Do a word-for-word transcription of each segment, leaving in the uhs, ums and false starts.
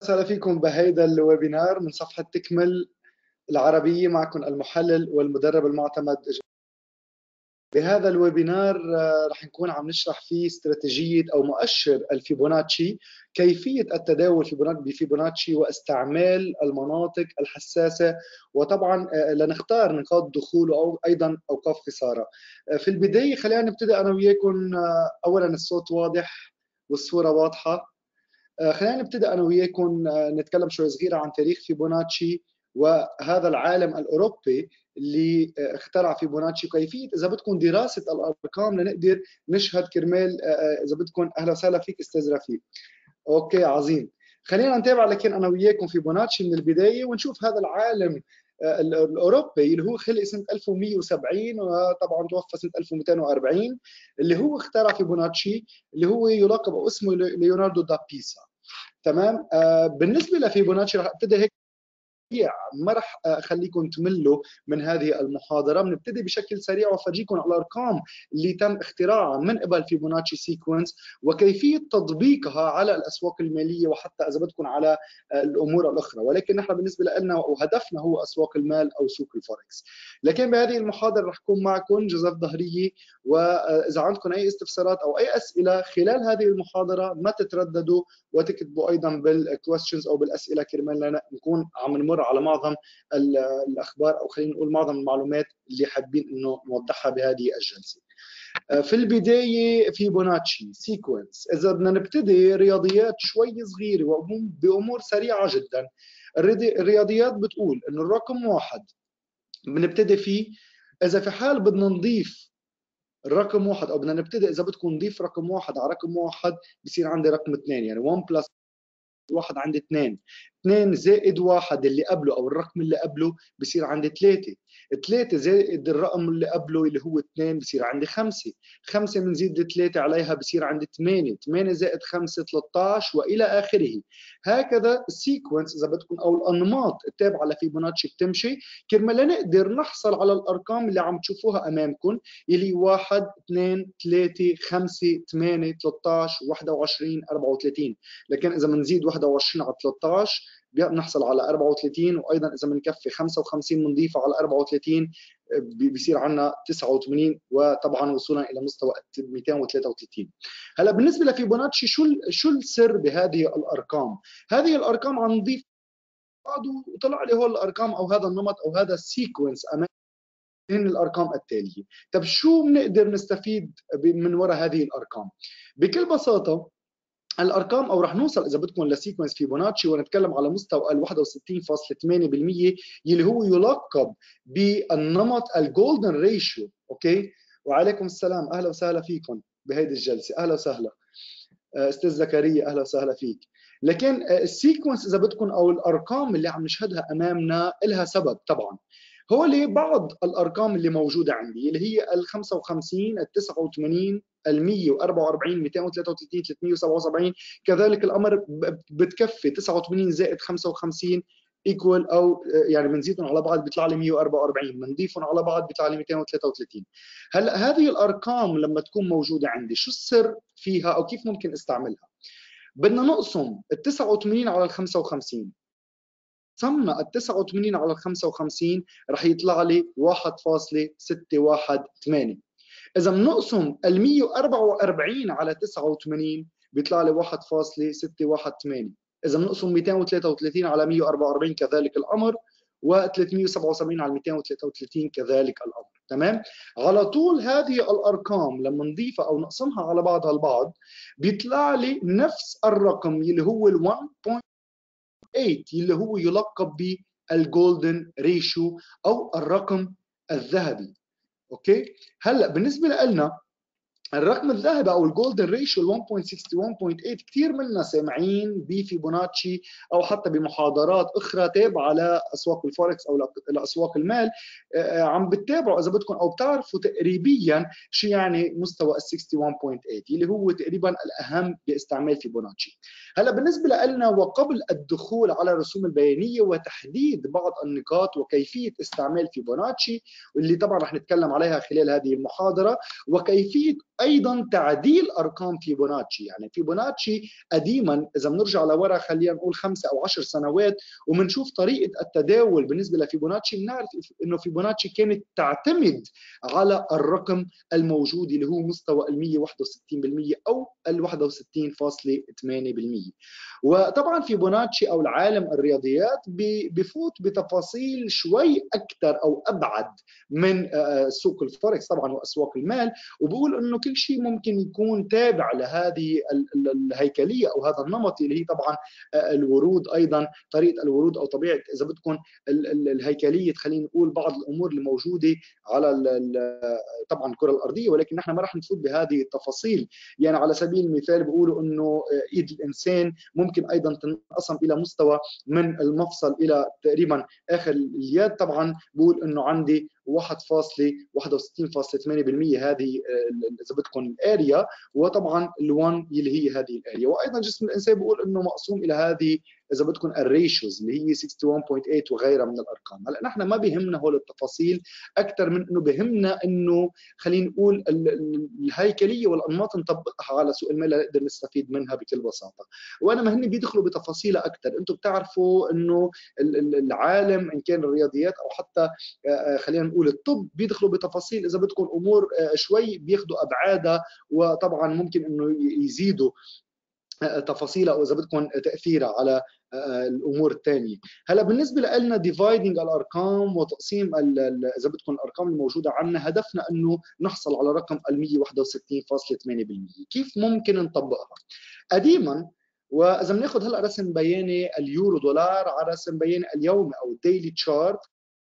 وسهلا فيكم بهيدا الويبينار من صفحة تكمل العربية. معكم المحلل والمدرب المعتمد. بهذا الويبينار آه، رح نكون عم نشرح فيه استراتيجية أو مؤشر الفيبوناتشي، كيفية التداول بفيبوناتشي واستعمال المناطق الحساسة، وطبعا آه، لنختار نقاط دخول أو أيضا أوقاف خسارة. آه، في البداية خلينا نبتدئ أنا وياكم. آه، أولا الصوت واضح والصورة واضحة. آه، خلينا نبتدأ أنا وياكم آه، نتكلم شوي صغيرة عن تاريخ فيبوناتشي وهذا العالم الأوروبي اللي آه، اخترع فيبوناتشي، وكيفية إذا بدكم دراسة الأرقام لنقدر نشهد كرمال آه، آه، إذا بدكم. أهلا وسهلا فيك أستاذ رفيق. أوكي عظيم. خلينا نتابع لكن أنا وياكم فيبوناتشي من البداية ونشوف هذا العالم آه، الأوروبي اللي هو خلق سنة ألف ومئة وسبعين وطبعا توفى سنة ألف ومئتين وأربعين، اللي هو اخترع فيبوناتشي، اللي هو يلقب أو اسمه ليوناردو دا بيسا. تمام. آه بالنسبه لفيبوناتشي رح ابتدي هيك، ما رح اخليكم تملوا من هذه المحاضره. بنبتدي بشكل سريع وافرجيكم على الارقام اللي تم اختراعها من قبل فيبوناتشي سيكونس وكيفيه تطبيقها على الاسواق الماليه وحتى اذا بدكم على الامور الاخرى، ولكن نحن بالنسبه لنا وهدفنا هو اسواق المال او سوق الفوركس. لكن بهذه المحاضره رح اكون معكم جوزيف ظهريه، واذا عندكم اي استفسارات او اي اسئله خلال هذه المحاضره ما تترددوا وتكتبوا ايضا بالكويستشنز او بالاسئله كرمال نكون عم نمر على معظم الاخبار او خلينا نقول معظم المعلومات اللي حابين انه نوضحها بهذه الجلسه. في البدايه فيبوناتشي سيكونس، اذا بدنا نبتدي رياضيات شوي صغيره وبامور سريعه جدا. الرياضيات بتقول انه الرقم واحد بنبتدي فيه اذا في حال بدنا نضيف الرقم واحد او بدنا نبتدي اذا بدكم نضيف رقم واحد على رقم واحد بصير عندي رقم اثنين، يعني واحد بلس واحد عندي اثنين، اثنين زائد واحد اللي قبله او الرقم اللي قبله بصير عندي ثلاثة، ثلاثة زائد الرقم اللي قبله اللي هو اثنين بصير عندي خمسة، خمسة بنزيد ثلاثة عليها بصير عندي ثمانية، ثمانية زائد خمسة ثلاثة عشر والى اخره. هكذا السيكونس اذا بدكم او الانماط التابعه لفيبوناتشي بتمشي كرمال نقدر نحصل على الارقام اللي عم تشوفوها امامكم اللي واحد اثنين ثلاثة خمسة ثمانية ثلاثة عشر واحد وعشرين أربعة وثلاثين. لكن اذا بنزيد واحد وعشرين على ثلاثة عشر بنحصل على أربعة وثلاثين، وايضا اذا بنكفي خمسة وخمسين بنضيفها على أربعة وثلاثين بيصير عندنا تسعة وثمانين، وطبعا وصولا الى مستوى مئتين وثلاثة وثلاثين. هلا بالنسبه لفيبوناتشي شو شو السر بهذه الارقام؟ هذه الارقام عم نضيف بعض وطلع لي هول الارقام او هذا النمط او هذا السيكونس امام هن الارقام التاليه. طب شو بنقدر نستفيد من وراء هذه الارقام؟ بكل بساطه الارقام او رح نوصل اذا بدكم لسيكونس فيبوناتشي ونتكلم على مستوى ال واحد وستين فاصلة ثمانية بالمئة اللي هو يلقب بالنمط الجولدن ريشيو. اوكي، وعليكم السلام، اهلا وسهلا فيكم بهيدي الجلسه. اهلا وسهلا استاذ زكريا، اهلا وسهلا فيك. لكن السيكونس اذا بدكم او الارقام اللي عم نشهدها امامنا لها سبب طبعا. هو لي بعض الارقام اللي موجوده عندي اللي هي ال خمسة وخمسين ال تسعة وثمانين ال مئة وأربعة وأربعين مئتين وثلاثة وثلاثين ثلاثمئة وسبعة وسبعين. كذلك الامر بتكفي تسعة وثمانين زائد خمسة وخمسين ايكوال او يعني بنزيدهم على بعض بيطلع لي مئة وأربعة وأربعين، بنضيفهم على بعض بيطلع لي مئتين وثلاثة وثلاثين. هلا هذه الارقام لما تكون موجوده عندي شو السر فيها او كيف ممكن استعملها؟ بدنا نقسم ال تسعة وثمانين على ال خمسة وخمسين. قسمنا ال تسعة وثمانين على ال خمسة وخمسين رح يطلع لي واحد فاصلة ستة واحد ثمانية. اذا بنقسم ال مئة وأربعة وأربعين على تسعة وثمانين بيطلع لي واحد فاصلة ستة واحد ثمانية. اذا بنقسم مئتين وثلاثة وثلاثين على مئة وأربعة وأربعين كذلك الامر، و377 على مئتين وثلاثة وثلاثين كذلك الامر. تمام. على طول هذه الارقام لما نضيفها او نقسمها على بعضها البعض بيطلع لي نفس الرقم اللي هو ال واحد فاصلة ثمانية اللي هو يلقب بالجولدن ريشيو او الرقم الذهبي. اوكي. هلا بالنسبه لنا الرقم الذهبي او الجولدن ريشيو ال واحد فاصلة ستين واحد فاصلة ثمانية كثير منا سامعين بفيبوناتشي او حتى بمحاضرات اخرى تابعه لاسواق الفوركس او لاسواق المال عم بتتابعوا اذا بدكم او بتعرفوا تقريبيا شو يعني مستوى ال واحد وستين فاصلة ثمانية اللي هو تقريبا الاهم باستعمال فيبوناتشي. هلا بالنسبه لنا وقبل الدخول على الرسوم البيانيه وتحديد بعض النقاط وكيفيه استعمال فيبوناتشي واللي طبعا رح نتكلم عليها خلال هذه المحاضره وكيفيه ايضا تعديل ارقام فيبوناتشي. يعني فيبوناتشي قديما اذا بنرجع لورا خلينا نقول خمسه او عشر سنوات وبنشوف طريقه التداول بالنسبه لفيبوناتشي، بنعرف انه فيبوناتشي كانت تعتمد على الرقم الموجود اللي هو مستوى ال مئة وواحد وستين بالمئة او ال واحد وستين فاصلة ثمانية بالمئة. وطبعا فيبوناتشي او العالم الرياضيات بفوت بتفاصيل شوي اكثر او ابعد من سوق الفوركس طبعا واسواق المال، وبقول انه كل شيء ممكن يكون تابع لهذه الهيكليه او هذا النمط اللي هي طبعا الورود، ايضا طريقه الورود او طبيعه اذا بدكم الهيكليه خلينا نقول بعض الامور اللي موجوده على طبعا الكره الارضيه، ولكن نحن ما راح نفوت بهذه التفاصيل. يعني على سبيل المثال بيقولوا انه ايد الانسان ممكن ايضا تنقسم الى مستوى من المفصل الى تقريبا اخر اليد، طبعا بقول انه عندي واحد فاصلة واحد وستين فاصلة ثمانية بالمئة هذه اذا بدكم الاريا، وطبعا ال1 اللي هي هذه الاريا. وايضا جسم الانسان بيقول انه مقسوم الى هذه اذا بدكم الريشوز اللي هي واحد وستين فاصلة ثمانية وغيرها من الارقام. هلا نحن ما بيهمنا هول التفاصيل اكثر من انه بهمنا انه خلينا نقول الهيكليه والانماط نطبقها على سوق المال نقدر نستفيد منها بكل بساطه. وانا ما هن بيدخلوا بتفاصيلها اكثر، انتم بتعرفوا انه العالم ان كان الرياضيات او حتى خلينا نقول الطب بيدخلوا بتفاصيل اذا بدكم امور شوي بياخذوا ابعادها، وطبعا ممكن انه يزيدوا تفاصيلها او اذا بدكم تاثيرها على الامور الثانيه. هلا بالنسبه لنا ديفايدنج الارقام وتقسيم اذا بدكم الارقام الموجوده عندنا، هدفنا انه نحصل على رقم ال مئة وواحد وستين فاصلة ثمانية بالمئة. كيف ممكن نطبقها؟ قديما واذا بناخذ هلا رسم بياني اليورو دولار على رسم بياني اليومي او الديلي تشارت،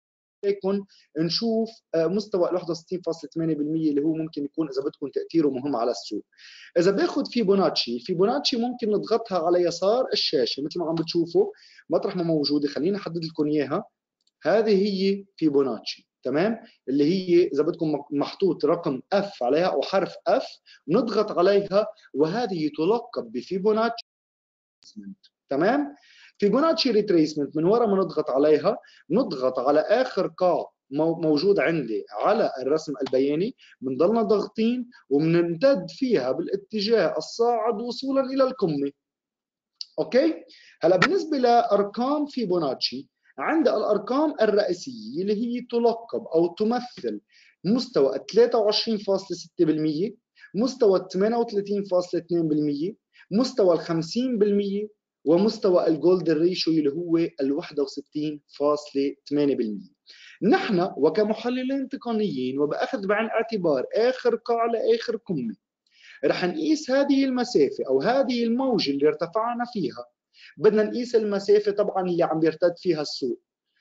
لكن نشوف مستوى ال واحد وستين فاصلة ثمانية بالمئة اللي هو ممكن يكون اذا بدكم تاثيره مهم على السوق. اذا باخذ فيبوناتشي، فيبوناتشي ممكن نضغطها على يسار الشاشه مثل ما عم بتشوفوا مطرح ما موجوده، خليني احدد لكم اياها. هذه هي فيبوناتشي، تمام، اللي هي اذا بدكم محطوط رقم اف عليها او حرف اف، نضغط عليها وهذه تلقب بفيبوناتشي، تمام. فيبوناتشي ريتريسمنت من وراء ما نضغط عليها، نضغط على اخر قاع موجود عندي على الرسم البياني، بنضلنا ضاغطين وبنمتد فيها بالاتجاه الصاعد وصولا الى القمه. اوكي؟ هلا بالنسبه لارقام فيبوناتشي، عند الارقام الرئيسيه اللي هي تلقب او تمثل مستوى ثلاثة وعشرين فاصلة ستة بالمئة، مستوى ثمانية وثلاثين فاصلة اثنين بالمئة، مستوى ال خمسين بالمئة، ومستوى الجولدن ريشيو اللي هو ال واحد وستين فاصلة ثمانية بالمئة. نحن وكمحللين تقنيين وباخذ بعين الاعتبار اخر قاع لاخر قمه، رح نقيس هذه المسافه او هذه الموجه اللي ارتفعنا فيها، بدنا نقيس المسافه طبعا اللي عم يرتد فيها السوق.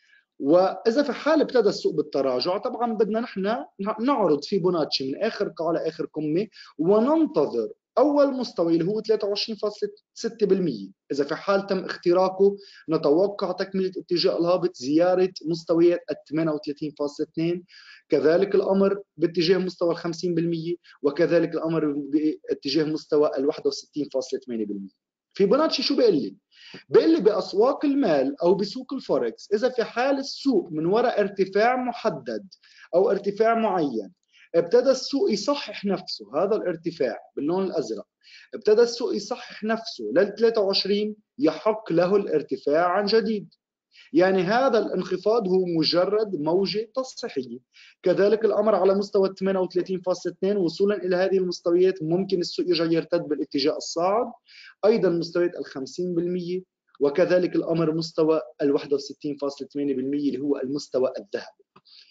واذا في حال ابتدى السوق بالتراجع طبعا بدنا نحن نعرض فيبوناتشي من اخر قاع لاخر قمه وننتظر اول مستوى اللي هو ثلاثة وعشرين فاصلة ستة بالمئة. اذا في حال تم اختراقه نتوقع تكمله اتجاه الهابط زياره مستويات ال ثمانية وثلاثين فاصلة اثنين، كذلك الامر باتجاه مستوى ال خمسين بالمئة، وكذلك الامر باتجاه مستوى ال واحد وستين فاصلة ثمانية بالمئة. فيبوناتشي شو بيقول لي؟ بيقول لي باسواق المال او بسوق الفوركس، اذا في حال السوق من وراء ارتفاع محدد او ارتفاع معين ابتدى السوق يصحح نفسه، هذا الارتفاع باللون الازرق ابتدى السوق يصحح نفسه لل ثلاثة وعشرين، يحق له الارتفاع عن جديد. يعني هذا الانخفاض هو مجرد موجة تصحيحية. كذلك الأمر على مستوى ثمانية وثلاثين فاصلة اثنين، وصولا إلى هذه المستويات ممكن السوق يرجع يرتد بالاتجاه الصاعد، أيضا مستويات ال خمسين بالمئة، وكذلك الأمر مستوى ال واحد وستين فاصلة ثمانية بالمئة اللي هو المستوى الذهبي.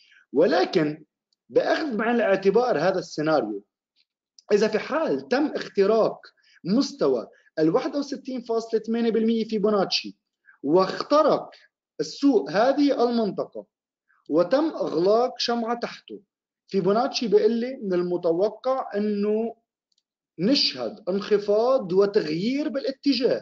ولكن بأخذ بعين الاعتبار هذا السيناريو، إذا في حال تم اختراق مستوى ال واحد وستين فاصلة ثمانية بالمئة فيبوناتشي واخترق السوق هذه المنطقة وتم إغلاق شمعة تحته، فيبوناتشي بيقول لي من المتوقع أنه نشهد انخفاض وتغيير بالاتجاه.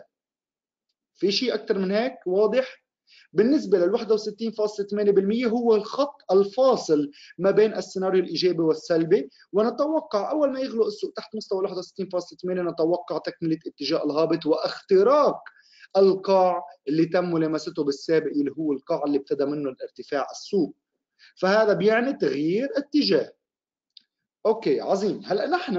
في شيء أكثر من هيك واضح؟ بالنسبة لل واحد وستين فاصلة ثمانية بالمئة هو الخط الفاصل ما بين السيناريو الإيجابي والسلبي، ونتوقع أول ما يغلق السوق تحت مستوى واحد وستين فاصلة ثمانية نتوقع تكملة اتجاه الهابط واختراق القاع اللي تم ملامسته بالسابق اللي هو القاع اللي ابتدى منه الارتفاع السوق. فهذا بيعني تغيير اتجاه. اوكي عظيم. هلا نحن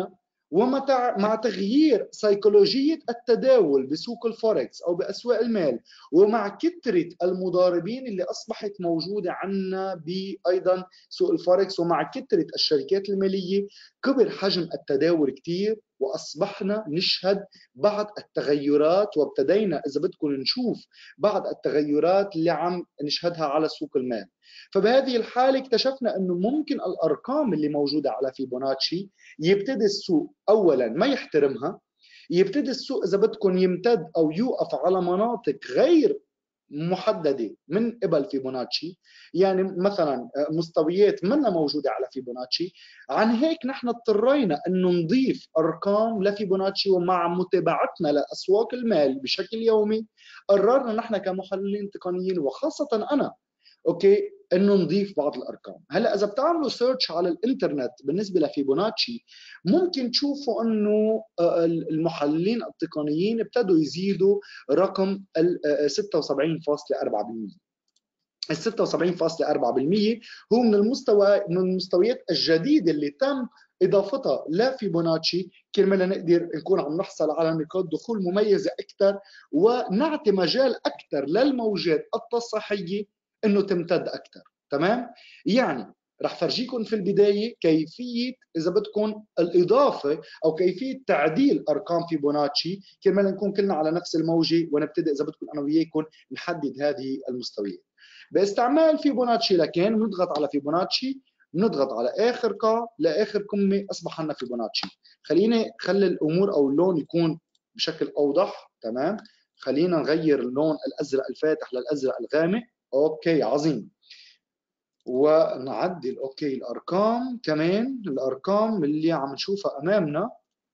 ومع مع تغيير سيكولوجية التداول بسوق الفوركس أو بأسواق المال، ومع كثرة المضاربين اللي أصبحت موجودة عنا بأيضا سوق الفوركس، ومع كثرة الشركات المالية، كبر حجم التداول كثير، وأصبحنا نشهد بعض التغيرات، وابتدينا إذا بدكم نشوف بعض التغيرات اللي عم نشهدها على سوق المال. فبهذه الحالة اكتشفنا أنه ممكن الأرقام اللي موجودة على فيبوناتشي يبتدي السوق أولا ما يحترمها، يبتدي السوق إذا بدكم يمتد أو يوقف على مناطق غير محددة من قبل فيبوناتشي، يعني مثلا مستويات منا موجودة على فيبوناتشي. عن هيك نحن اضطرينا أنه نضيف أرقام لفيبوناتشي، ومع متابعتنا لأسواق المال بشكل يومي قررنا نحن كمحللين تقنيين وخاصة أنا اوكي انه نضيف بعض الارقام. هلا اذا بتعملوا سيرش على الانترنت بالنسبه لفيبوناتشي ممكن تشوفوا انه المحللين التقنيين ابتدوا يزيدوا رقم ال ستة وسبعين فاصلة أربعة بالمئة. ال ستة وسبعين فاصلة أربعة بالمئة هو من المستوى من المستويات الجديده اللي تم اضافتها لفيبوناتشي، كرمال نقدر نكون عم نحصل على نقاط دخول مميزه اكثر، ونعطي مجال اكثر للموجات التصحيحيه انه تمتد اكثر. تمام؟ يعني رح فرجيكم في البدايه كيفيه اذا بدكم الاضافه او كيفيه تعديل ارقام فيبوناتشي، كرمال نكون كلنا على نفس الموجه، ونبتدئ اذا بدكم انا وياكم نحدد هذه المستويات. باستعمال فيبوناتشي لكن بنضغط على فيبوناتشي، بنضغط على اخر قاع لاخر قمه، اصبح عندنا فيبوناتشي. خليني خلي الامور او اللون يكون بشكل اوضح. تمام؟ خلينا نغير اللون الازرق الفاتح للازرق الغامق. اوكي عظيم. ونعدل اوكي الارقام كمان، الارقام اللي عم نشوفها امامنا.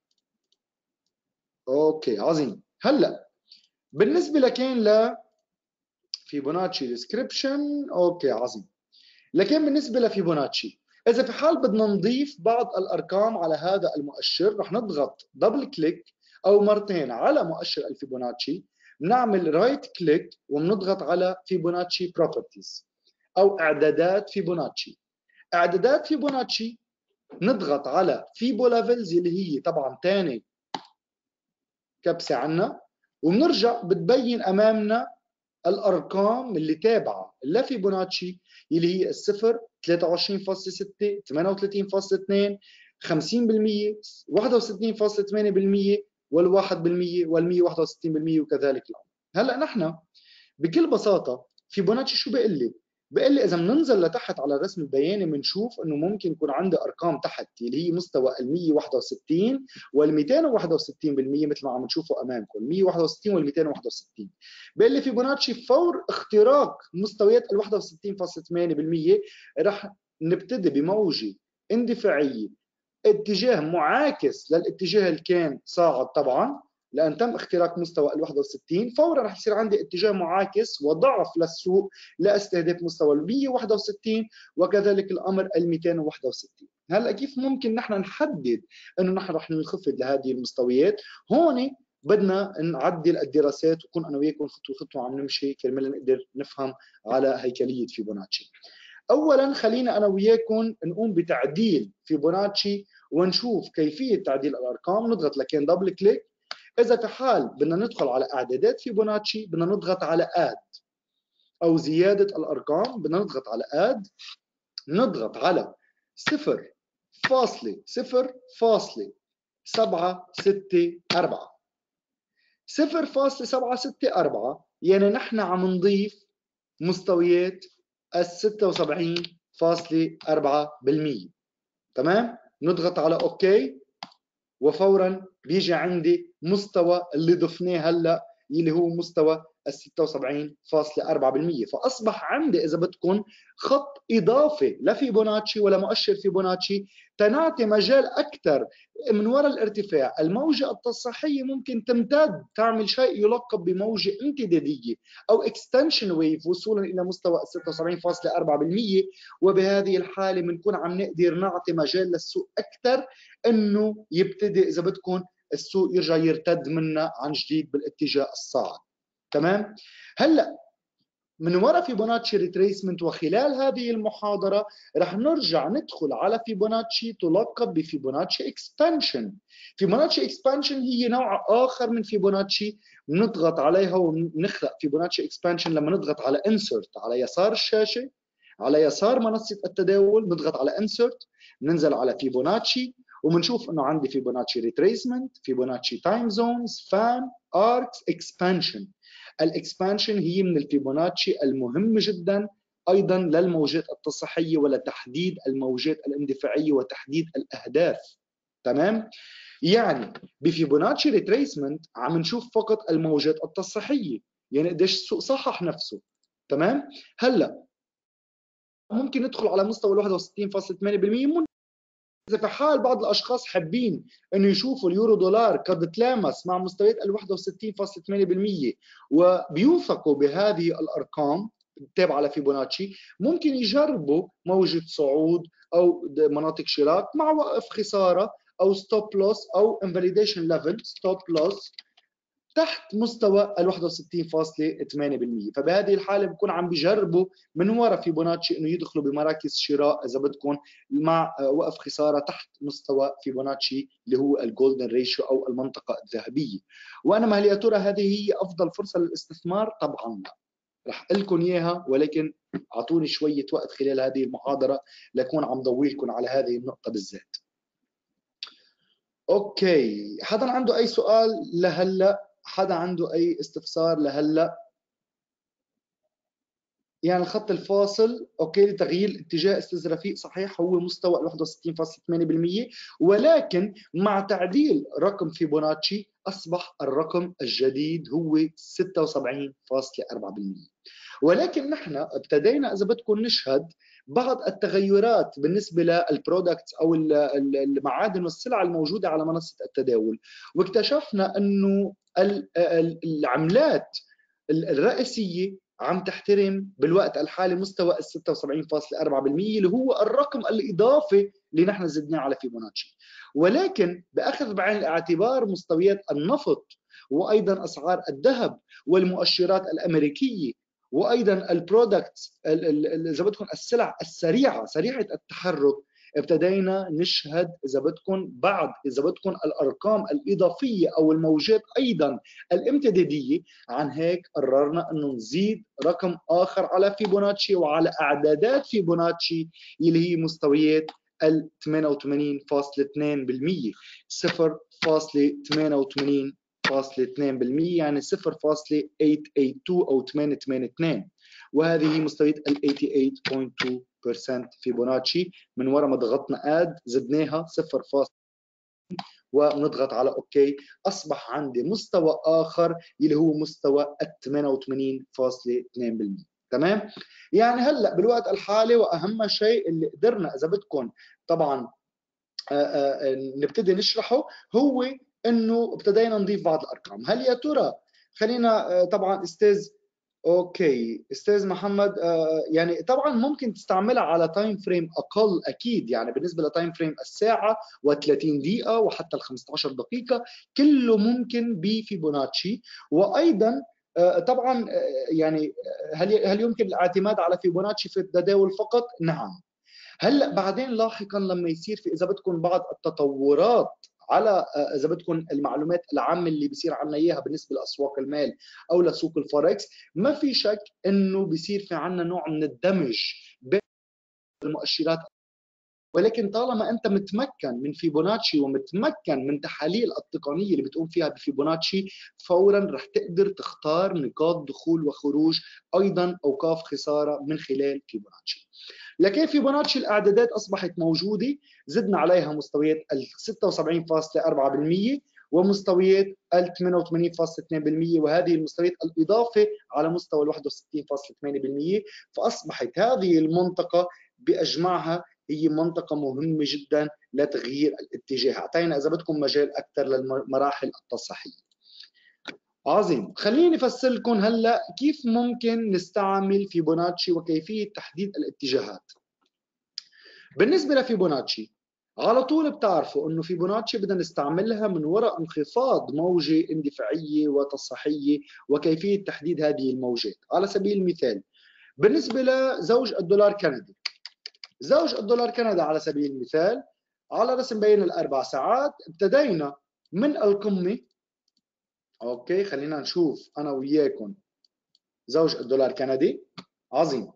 اوكي عظيم. هلا بالنسبه لكان ل فيبوناتشي ديسكريبشن، اوكي عظيم. لكن بالنسبه لفيبوناتشي اذا في حال بدنا نضيف بعض الارقام على هذا المؤشر، رح نضغط دبل كليك او مرتين على مؤشر الفيبوناتشي، بنعمل رايت كليك وبنضغط على فيبوناتشي بروبرتيز او اعدادات فيبوناتشي. اعدادات فيبوناتشي نضغط على فيبو ليفلز اللي هي طبعا ثاني كبسه عنا، وبنرجع بتبين امامنا الارقام اللي تابعه لفيبوناتشي اللي هي الصفر، ثلاثة وعشرين فاصلة ستة، ثمانية وثلاثين فاصلة اثنين، خمسين بالمئة، واحد وستين فاصلة ثمانية بالمئة، والواحد بالمئة، والمئة وواحد وستين بالمئة، وكذلك الامر. هلا نحن بكل بساطه فيبوناتشي شو بيقول لي؟ بيقول لي اذا بننزل لتحت على الرسم البياني بنشوف انه ممكن يكون عندي ارقام تحت اللي هي مستوى ال مئة وواحد وستين وال مئتين وواحد وستين بالمئة مثل ما عم تشوفوا امامكم، مئة وواحد وستين وال مئتين وواحد وستين. بيقول لي فيبوناتشي فور اختراق مستويات ال واحد وستين فاصلة ثمانية بالمئة رح نبتدي بموجه اندفاعيه اتجاه معاكس للاتجاه اللي كان صاعد طبعا، لان تم اختراق مستوى ال واحد وستين، فورا رح يصير عندي اتجاه معاكس وضعف للسوق لاستهداف مستوى ال مئة وواحد وستين، وكذلك الامر ال مئتين وواحد وستين. هلا كيف ممكن نحن نحدد انه نحن رح ننخفض لهذه المستويات؟ هون بدنا نعدل الدراسات، وكون انا وياكم خطوه خطوه عم نمشي كرمال نقدر نفهم على هيكليه فيبوناتشي. اولا خلينا انا وياكم نقوم بتعديل فيبوناتشي ونشوف كيفيه تعديل الارقام. نضغط لكن دبل كليك. اذا في حال بدنا ندخل على اعدادات فيبوناتشي بدنا نضغط على اد او زياده الارقام، بدنا نضغط على اد، نضغط على صفر فاصلة صفر فاصلة سبعة ستة أربعة. صفر فاصلة سبعة ستة أربعة يعني نحن عم نضيف مستويات ال ستة وسبعين فاصلة أربعة بالمئة. تمام؟ نضغط على اوكي، وفورا بيجي عندي مستوى اللي ضفناه هلا اللي هو مستوى ال ستة وسبعين فاصلة أربعة بالمئة. فاصبح عندي اذا بدكم خط اضافي لفيبوناتشي ولا مؤشر فيبوناتشي تنعطي مجال اكثر من وراء الارتفاع. الموجه التصحيحيه ممكن تمتد تعمل شيء يلقب بموجه امتداديه او اكستنشن ويف وصولا الى مستوى ال ستة وسبعين فاصلة أربعة بالمئة، وبهذه الحاله بنكون عم نقدر نعطي مجال للسوق اكثر انه يبتدي اذا بدكم السوق يرجع يرتد منا عن جديد بالاتجاه الصاعد. تمام؟ هلا من وراء فيبوناتشي ريتريسمنت وخلال هذه المحاضرة رح نرجع ندخل على فيبوناتشي تلقب بفيبوناتشي اكسبانشن. فيبوناتشي اكسبانشن هي نوع آخر من فيبوناتشي، نضغط عليها ونخلق فيبوناتشي اكسبانشن لما نضغط على انسرت على يسار الشاشة، على يسار منصة التداول نضغط على انسرت، ننزل على فيبوناتشي وبنشوف انه عندي فيبوناتشي ريتريسمنت، فيبوناتشي تايم زونز، فان، اركس، اكسبانشن. الاكسبانشن هي من الفيبوناتشي المهمة جدا ايضا للموجات التصحية ولتحديد الموجات الاندفاعية وتحديد الاهداف. تمام؟ يعني بفيبوناتشي ريتريسمنت عم نشوف فقط الموجات التصحيحية، يعني قديش السوق صحح نفسه. تمام؟ هلا ممكن ندخل على مستوى ال واحد وستين فاصلة ثمانية بالمئة. إذا في حال بعض الأشخاص حابين إنه يشوفوا اليورو دولار قد تلامس مع مستويات ال واحد وستين فاصلة ثمانية بالمئة وبيوثقوا بهذه الأرقام التابعة لفيبوناتشي، ممكن يجربوا موجة صعود أو مناطق شراء مع وقف خسارة أو ستوب لوس أو انفاليديشن ليفل ستوب لوس تحت مستوى ال واحد وستين فاصلة ثمانية بالمئة. فبهذه الحاله بكون عم بيجربوا من وراء فيبوناتشي انه يدخلوا بمراكز شراء اذا بدكم مع وقف خساره تحت مستوى فيبوناتشي اللي هو الجولدن ريشيو او المنطقه الذهبيه. وانا هل يا ترى هذه هي افضل فرصه للاستثمار؟ طبعا لا، رح اقول لكم اياها، ولكن اعطوني شويه وقت خلال هذه المحاضره لكون عم ضوي لكم على هذه النقطه بالذات. اوكي، حدا عنده اي سؤال لهلا؟ حدا عنده اي استفسار لهلا؟ يعني الخط الفاصل اوكي لتغيير اتجاه استاذ رفيق صحيح هو مستوى ال واحد وستين فاصلة ثمانية بالمئة، ولكن مع تعديل رقم فيبوناتشي اصبح الرقم الجديد هو ستة وسبعين فاصلة أربعة بالمئة. ولكن نحن ابتدينا اذا بدكم نشهد بعض التغيرات بالنسبه للبرودكتس او المعادن والسلع الموجوده على منصه التداول، واكتشفنا انه العملات الرئيسيه عم تحترم بالوقت الحالي مستوى ال ستة وسبعين فاصلة أربعة بالمئة اللي هو الرقم الاضافي اللي نحن زدناه على فيبوناتشي. ولكن باخذ بعين الاعتبار مستويات النفط وايضا اسعار الذهب والمؤشرات الامريكيه وايضا البرودكتس اذا بدكم السلع السريعه سريعه التحرك، ابتدينا نشهد اذا بدكم بعض اذا بدكم الارقام الاضافيه او الموجات ايضا الامتداديه. عن هيك قررنا انه نزيد رقم اخر على فيبوناتشي وعلى اعدادات فيبوناتشي اللي هي مستويات ال ثمانية وثمانين فاصلة اثنين بالمئة، صفر فاصلة ثمانية وثمانين فاصلة اثنين بالمئة، يعني صفر فاصلة ثمانية ثمانية اثنين أو ثمانية ثمانية اثنين، وهذه هي مستويات ال ثمانية وثمانين فاصلة اثنين بالمئة فيبوناتشي. من وراء ما ضغطنا اد زدناها صفر فاصلة ونضغط على اوكي، اصبح عندي مستوى اخر اللي هو مستوى ال ثمانية وثمانين فاصلة اثنين بالمئة. تمام؟ يعني هلا بالوقت الحالي واهم شيء اللي قدرنا اذا بدكم طبعا نبتدي نشرحه هو انه ابتدينا نضيف بعض الارقام. هل يا ترى خلينا طبعا استاذ اوكي استاذ محمد يعني طبعا ممكن تستعملها على تايم فريم اقل اكيد، يعني بالنسبه لتايم فريم الساعه و30 دقيقه وحتى ال خمسة عشر دقيقه كله ممكن بفيبوناتشي. وايضا طبعا يعني هل هل يمكن الاعتماد على فيبوناتشي في التداول فقط؟ نعم. هلا بعدين لاحقا لما يصير في اذا بدكم بعض التطورات على اذا بدكم المعلومات العامه اللي بيصير عنا اياها بالنسبه لاسواق المال او لسوق الفوركس، ما في شك انه بيصير في عنا نوع من الدمج بين المؤشرات. ولكن طالما انت متمكن من فيبوناتشي ومتمكن من تحاليل التقنيه اللي بتقوم فيها بفيبوناتشي، فورا رح تقدر تختار نقاط دخول وخروج ايضا اوقاف خساره من خلال فيبوناتشي. لكن فيبوناتشي الاعدادات اصبحت موجوده، زدنا عليها مستويات ال ستة وسبعين فاصلة أربعة بالمئة ومستويات ال ثمانية وثمانين فاصلة اثنين بالمئة، وهذه المستويات الاضافه على مستوى ال واحد وستين فاصلة ثمانية بالمئة. فاصبحت هذه المنطقه باجمعها هي منطقة مهمة جدا لتغيير الاتجاه، اعطينا اذا بدكم مجال اكثر للمراحل التصحيحية. عظيم، خليني افسر لكم هلا كيف ممكن نستعمل فيبوناتشي وكيفية تحديد الاتجاهات. بالنسبة لفيبوناتشي على طول بتعرفوا انه فيبوناتشي بدنا نستعملها من وراء انخفاض موجة اندفاعية وتصحيحية وكيفية تحديد هذه الموجات. على سبيل المثال بالنسبة لزوج الدولار كندي، زوج الدولار كندا على سبيل المثال على رسم بين الاربع ساعات ابتدينا من القمة. اوكي خلينا نشوف انا وياكم زوج الدولار كندي. عظيم.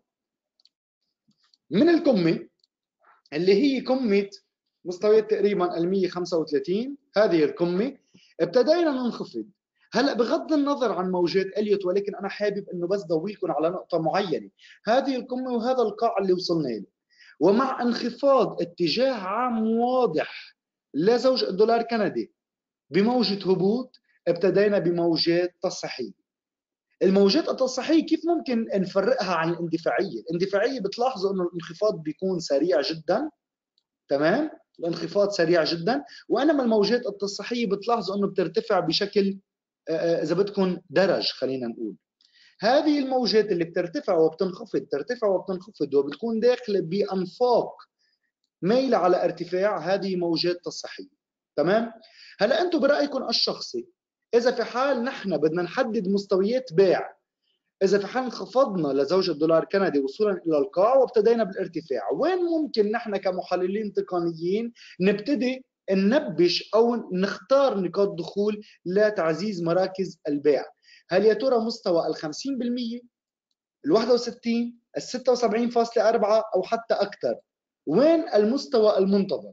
من القمة اللي هي قمة مستويات تقريبا ال مية وخمسة وثلاثين، هذه القمة ابتدينا ننخفض. هلا بغض النظر عن موجات اليوت، ولكن انا حابب انه بس ضويكم على نقطة معينة. هذه القمة وهذا القاع اللي وصلنا له، ومع انخفاض اتجاه عام واضح لزوج الدولار كندي بموجة هبوط، ابتدينا بموجات تصحيحية. الموجات التصحيحية كيف ممكن نفرقها عن الاندفاعية؟ الاندفاعية بتلاحظوا انه الانخفاض بيكون سريع جدا، تمام؟ الانخفاض سريع جدا، وانما الموجات التصحيحية بتلاحظوا انه بترتفع بشكل اذا بدكم درج. خلينا نقول هذه الموجات اللي بترتفع وبتنخفض، ترتفع وبتنخفض وبتكون داخله بانفاق ميل على ارتفاع، هذه موجات تصحيحية. تمام؟ هلا انتم برايكم الشخصي، اذا في حال نحن بدنا نحدد مستويات بيع، اذا في حال انخفضنا لزوج الدولار كندي وصولا الى القاع وابتدينا بالارتفاع، وين ممكن نحن كمحللين تقنيين نبتدي ننبش او نختار نقاط دخول لتعزيز مراكز البيع؟ هل يا ترى مستوى ال خمسين بالمية، ال واحد وستين، ال ستة وسبعين فاصلة أربعة او حتى اكثر؟ وين المستوى المنتظر؟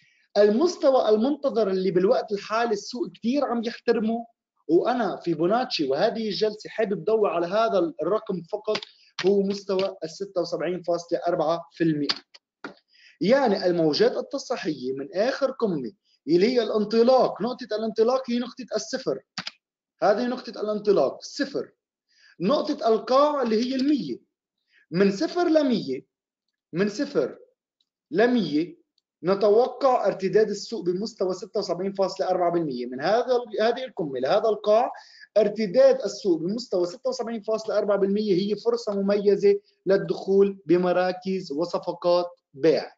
المستوى المنتظر اللي بالوقت الحالي السوق كثير عم يحترمه، وانا في بوناتشي وهذه الجلسه حابب ضوي على هذا الرقم فقط، هو مستوى ال ستة وسبعين فاصلة أربعة بالمئة. يعني الموجات التصحيحيه من اخر قمه اللي هي الانطلاق، نقطه الانطلاق هي نقطه الصفر، هذه نقطه الانطلاق صفر. نقطه القاع اللي هي المية، من صفر ل مية، من صفر ل مية نتوقع ارتداد السوق بمستوى ستة وسبعين فاصلة أربعة بالمئة. من هذا هذه القمه لهذا القاع ارتداد السوق بمستوى ستة وسبعين فاصلة أربعة بالمئة هي فرصه مميزه للدخول بمراكز وصفقات بيع.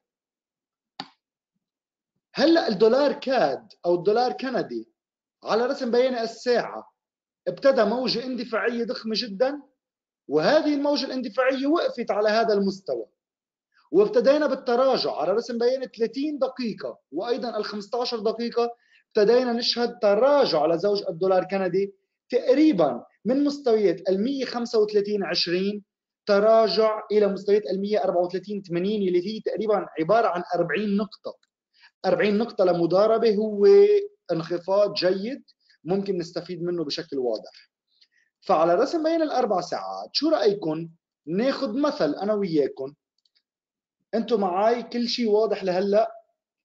هلا الدولار كاد او الدولار كندي على رسم بياني الساعه ابتدى موجه اندفاعيه ضخمه جدا، وهذه الموجه الاندفاعيه وقفت على هذا المستوى، وابتدينا بالتراجع على رسم بيان ثلاثين دقيقة وأيضا ال خمسة عشر دقيقة. ابتدينا نشهد تراجع على زوج الدولار كندي تقريبا من مستويات ال مية وخمسة وثلاثين عشرين، تراجع إلى مستويات ال مية وأربعة وثلاثين ثمانين اللي هي تقريبا عبارة عن أربعين نقطة. أربعين نقطة لمضاربة هو انخفاض جيد ممكن نستفيد منه بشكل واضح. فعلى رسم بيان الأربع ساعات شو رأيكم ناخذ مثل أنا وياكم؟ انتم معي كل شيء واضح لهلا؟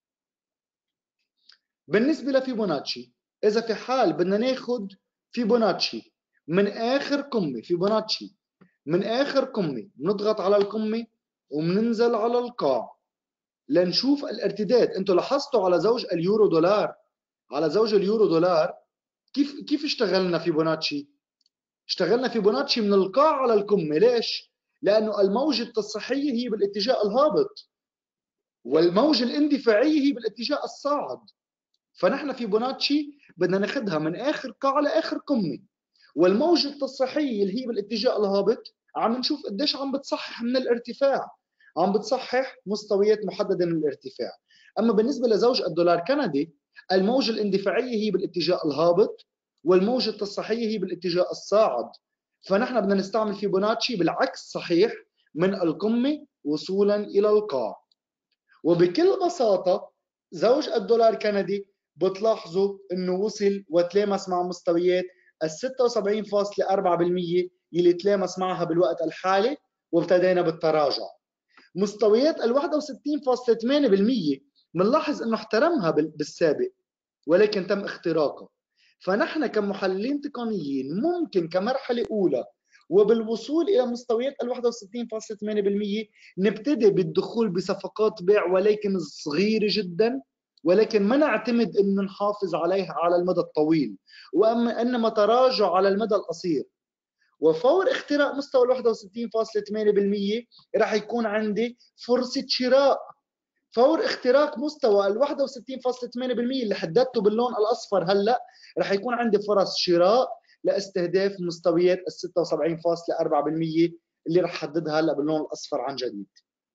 بالنسبه لفيبوناتشي، اذا في حال بدنا ناخذ فيبوناتشي من اخر قمه، فيبوناتشي من اخر قمه، بنضغط على القمه وبننزل على القاع لنشوف الارتداد. انتم لاحظتوا على زوج اليورو دولار، على زوج اليورو دولار كيف كيف اشتغلنا فيبوناتشي؟ اشتغلنا فيبوناتشي من القاع على القمه. ليش؟ لانه الموجه التصحيحيه هي بالاتجاه الهابط، والموجه الاندفاعيه هي بالاتجاه الصاعد. فنحن فيبوناتشي بدنا ناخذها من اخر قاع لاخر قمه، والموجه التصحيحيه اللي هي بالاتجاه الهابط عم نشوف قديش عم بتصحح من الارتفاع، عم بتصحح مستويات محدده من الارتفاع. اما بالنسبه لزوج الدولار كندي، الموجه الاندفاعيه هي بالاتجاه الهابط، والموجه التصحيحيه هي بالاتجاه الصاعد. فنحن بدنا نستعمل فيبوناتشي بالعكس صحيح، من القمه وصولا الى القاع. وبكل بساطه زوج الدولار كندي بتلاحظوا انه وصل وتلامس مع مستويات ال ستة وسبعين فاصلة أربعة بالمئة اللي تلامس معها بالوقت الحالي، وابتدينا بالتراجع. مستويات ال واحد وستين فاصلة ثمانية بالمئة بنلاحظ انه احترمها بالسابق ولكن تم اختراقها. فنحن كمحللين تقنيين ممكن كمرحله اولى وبالوصول الى مستويات ال واحد وستين فاصلة ثمانية بالمئة نبتدي بالدخول بصفقات بيع، ولكن صغيره جدا، ولكن ما نعتمد انه نحافظ عليها على المدى الطويل، واما انما تراجع على المدى القصير. وفور اختراق مستوى ال واحد وستين فاصلة ثمانية بالمئة راح يكون عندي فرصه شراء. فور اختراق مستوى ال واحد وستين فاصلة ثمانية بالمئة اللي حددته باللون الاصفر هلا، رح يكون عندي فرص شراء لاستهداف مستويات ال ستة وسبعين فاصلة أربعة بالمئة اللي رح حددها هلا باللون الاصفر عن جديد.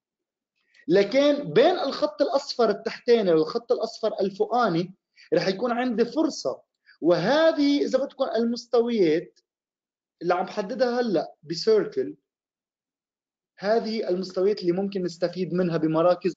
لكن بين الخط الاصفر التحتاني والخط الاصفر الفوقاني رح يكون عندي فرصه، وهذه اذا بدكم المستويات اللي عم بحددها هلا بسيركل، هذه المستويات اللي ممكن نستفيد منها بمراكز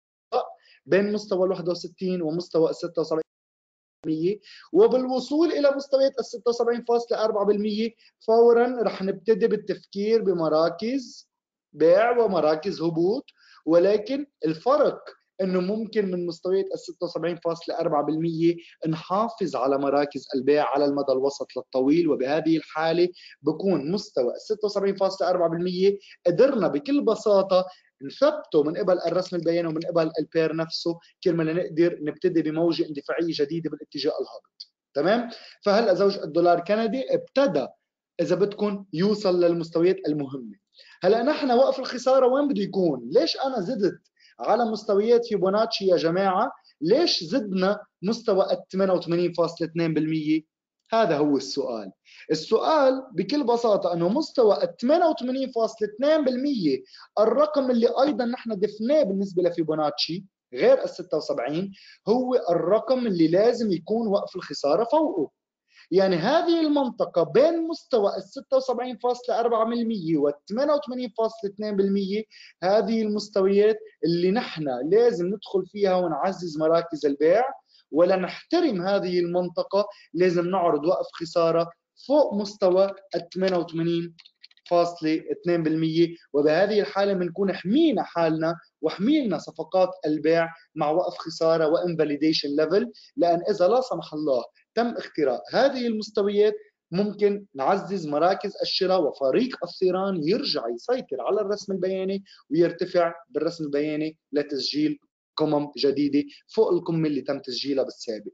بين مستوى ال واحد وستين ومستوى ال ستة وسبعين بالمئة، وبالوصول الى مستويات ال ستة وسبعين فاصلة أربعة بالمئة فورا رح نبتدي بالتفكير بمراكز بيع ومراكز هبوط. ولكن الفرق انه ممكن من مستويات ال ستة وسبعين فاصلة أربعة بالمئة نحافظ على مراكز البيع على المدى الوسط للطويل، وبهذه الحاله بكون مستوى ال ستة وسبعين فاصلة أربعة بالمئة قدرنا بكل بساطه نثبته من قبل الرسم البياني ومن قبل البير نفسه كرمال نقدر نبتدي بموجه اندفاعيه جديده بالاتجاه الهابط. تمام؟ فهلا زوج الدولار كندي ابتدى اذا بدكم يوصل للمستويات المهمه. هلا نحن وقف الخساره وين بده يكون؟ ليش انا زدت على مستويات فيبوناتشي يا جماعه؟ ليش زدنا مستوى ال ثمانية وثمانين فاصلة اثنين بالمئة؟ هذا هو السؤال. السؤال بكل بساطه انه مستوى ال ثمانية وثمانين فاصلة اثنين بالمئة الرقم اللي ايضا نحن ضفناه بالنسبه لفيبوناتشي غير ال ستة وسبعين هو الرقم اللي لازم يكون وقف الخساره فوقه. يعني هذه المنطقة بين مستوى ال ستة وسبعين فاصلة أربعة بالمئة وال ثمانية وثمانين فاصلة اثنين بالمئة هذه المستويات اللي نحن لازم ندخل فيها ونعزز مراكز البيع. ولا نحترم هذه المنطقة لازم نعرض وقف خسارة فوق مستوى ال ثمانية وثمانين فاصلة اثنين بالمئة، وبهذه الحالة بنكون حمينا حالنا وحمينا صفقات البيع مع وقف خسارة وانفاليديشن ليفل. لأن إذا لا سمح الله تم اختراق هذه المستويات ممكن نعزز مراكز الشراء وفريق الثيران يرجع يسيطر على الرسم البياني ويرتفع بالرسم البياني لتسجيل قمم جديدة فوق القمة اللي تم تسجيلها بالسابق.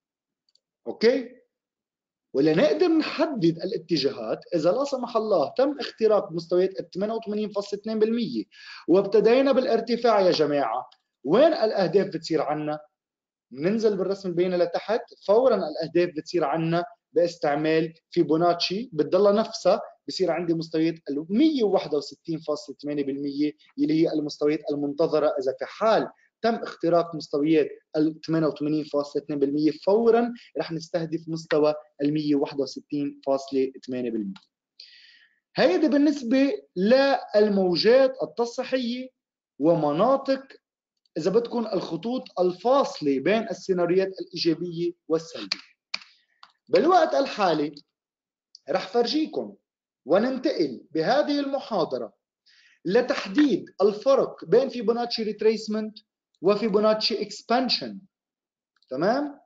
أوكي؟ ولا نقدر نحدد الاتجاهات إذا لا سمح الله تم اختراق مستويات ال ثمانية وثمانين فاصلة اثنين بالمئة وابتدينا بالارتفاع يا جماعة. وين الأهداف بتصير عنا؟ ننزل بالرسم البياني لتحت، فورا الأهداف بتصير عنا باستعمال فيبوناتشي بتضلها نفسها، بصير عندي مستويات ال مئة وواحد وستين فاصلة ثمانية بالمئة اللي هي المستويات المنتظرة. إذا في حال تم اختراق مستويات ال ثمانية وثمانين فاصلة اثنين بالمئة فورا رح نستهدف مستوى ال مئة وواحد وستين فاصلة ثمانية بالمئة. هيدا بالنسبة للموجات التصحيحية ومناطق إذا بدكم الخطوط الفاصلة بين السيناريوهات الإيجابية والسلبية. بالوقت الحالي رح فرجيكم وننتقل بهذه المحاضرة لتحديد الفرق بين فيبوناتشي ريتريسمنت وفيبوناتشي اكسبانشن. تمام؟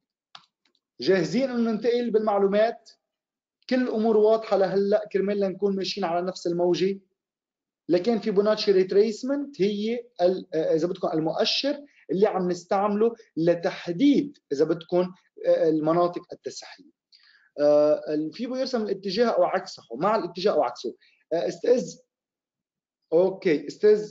جاهزين انه ننتقل بالمعلومات؟ كل الامور واضحه لهلا كرمال نكون ماشيين على نفس الموجه. لكن فيبوناتشي ريتريسمنت هي اذا بدكم المؤشر اللي عم نستعمله لتحديد اذا بدكم المناطق التسحية. الفيبو يرسم الاتجاه او عكسه مع الاتجاه او عكسه. استاذ اوكي استاذ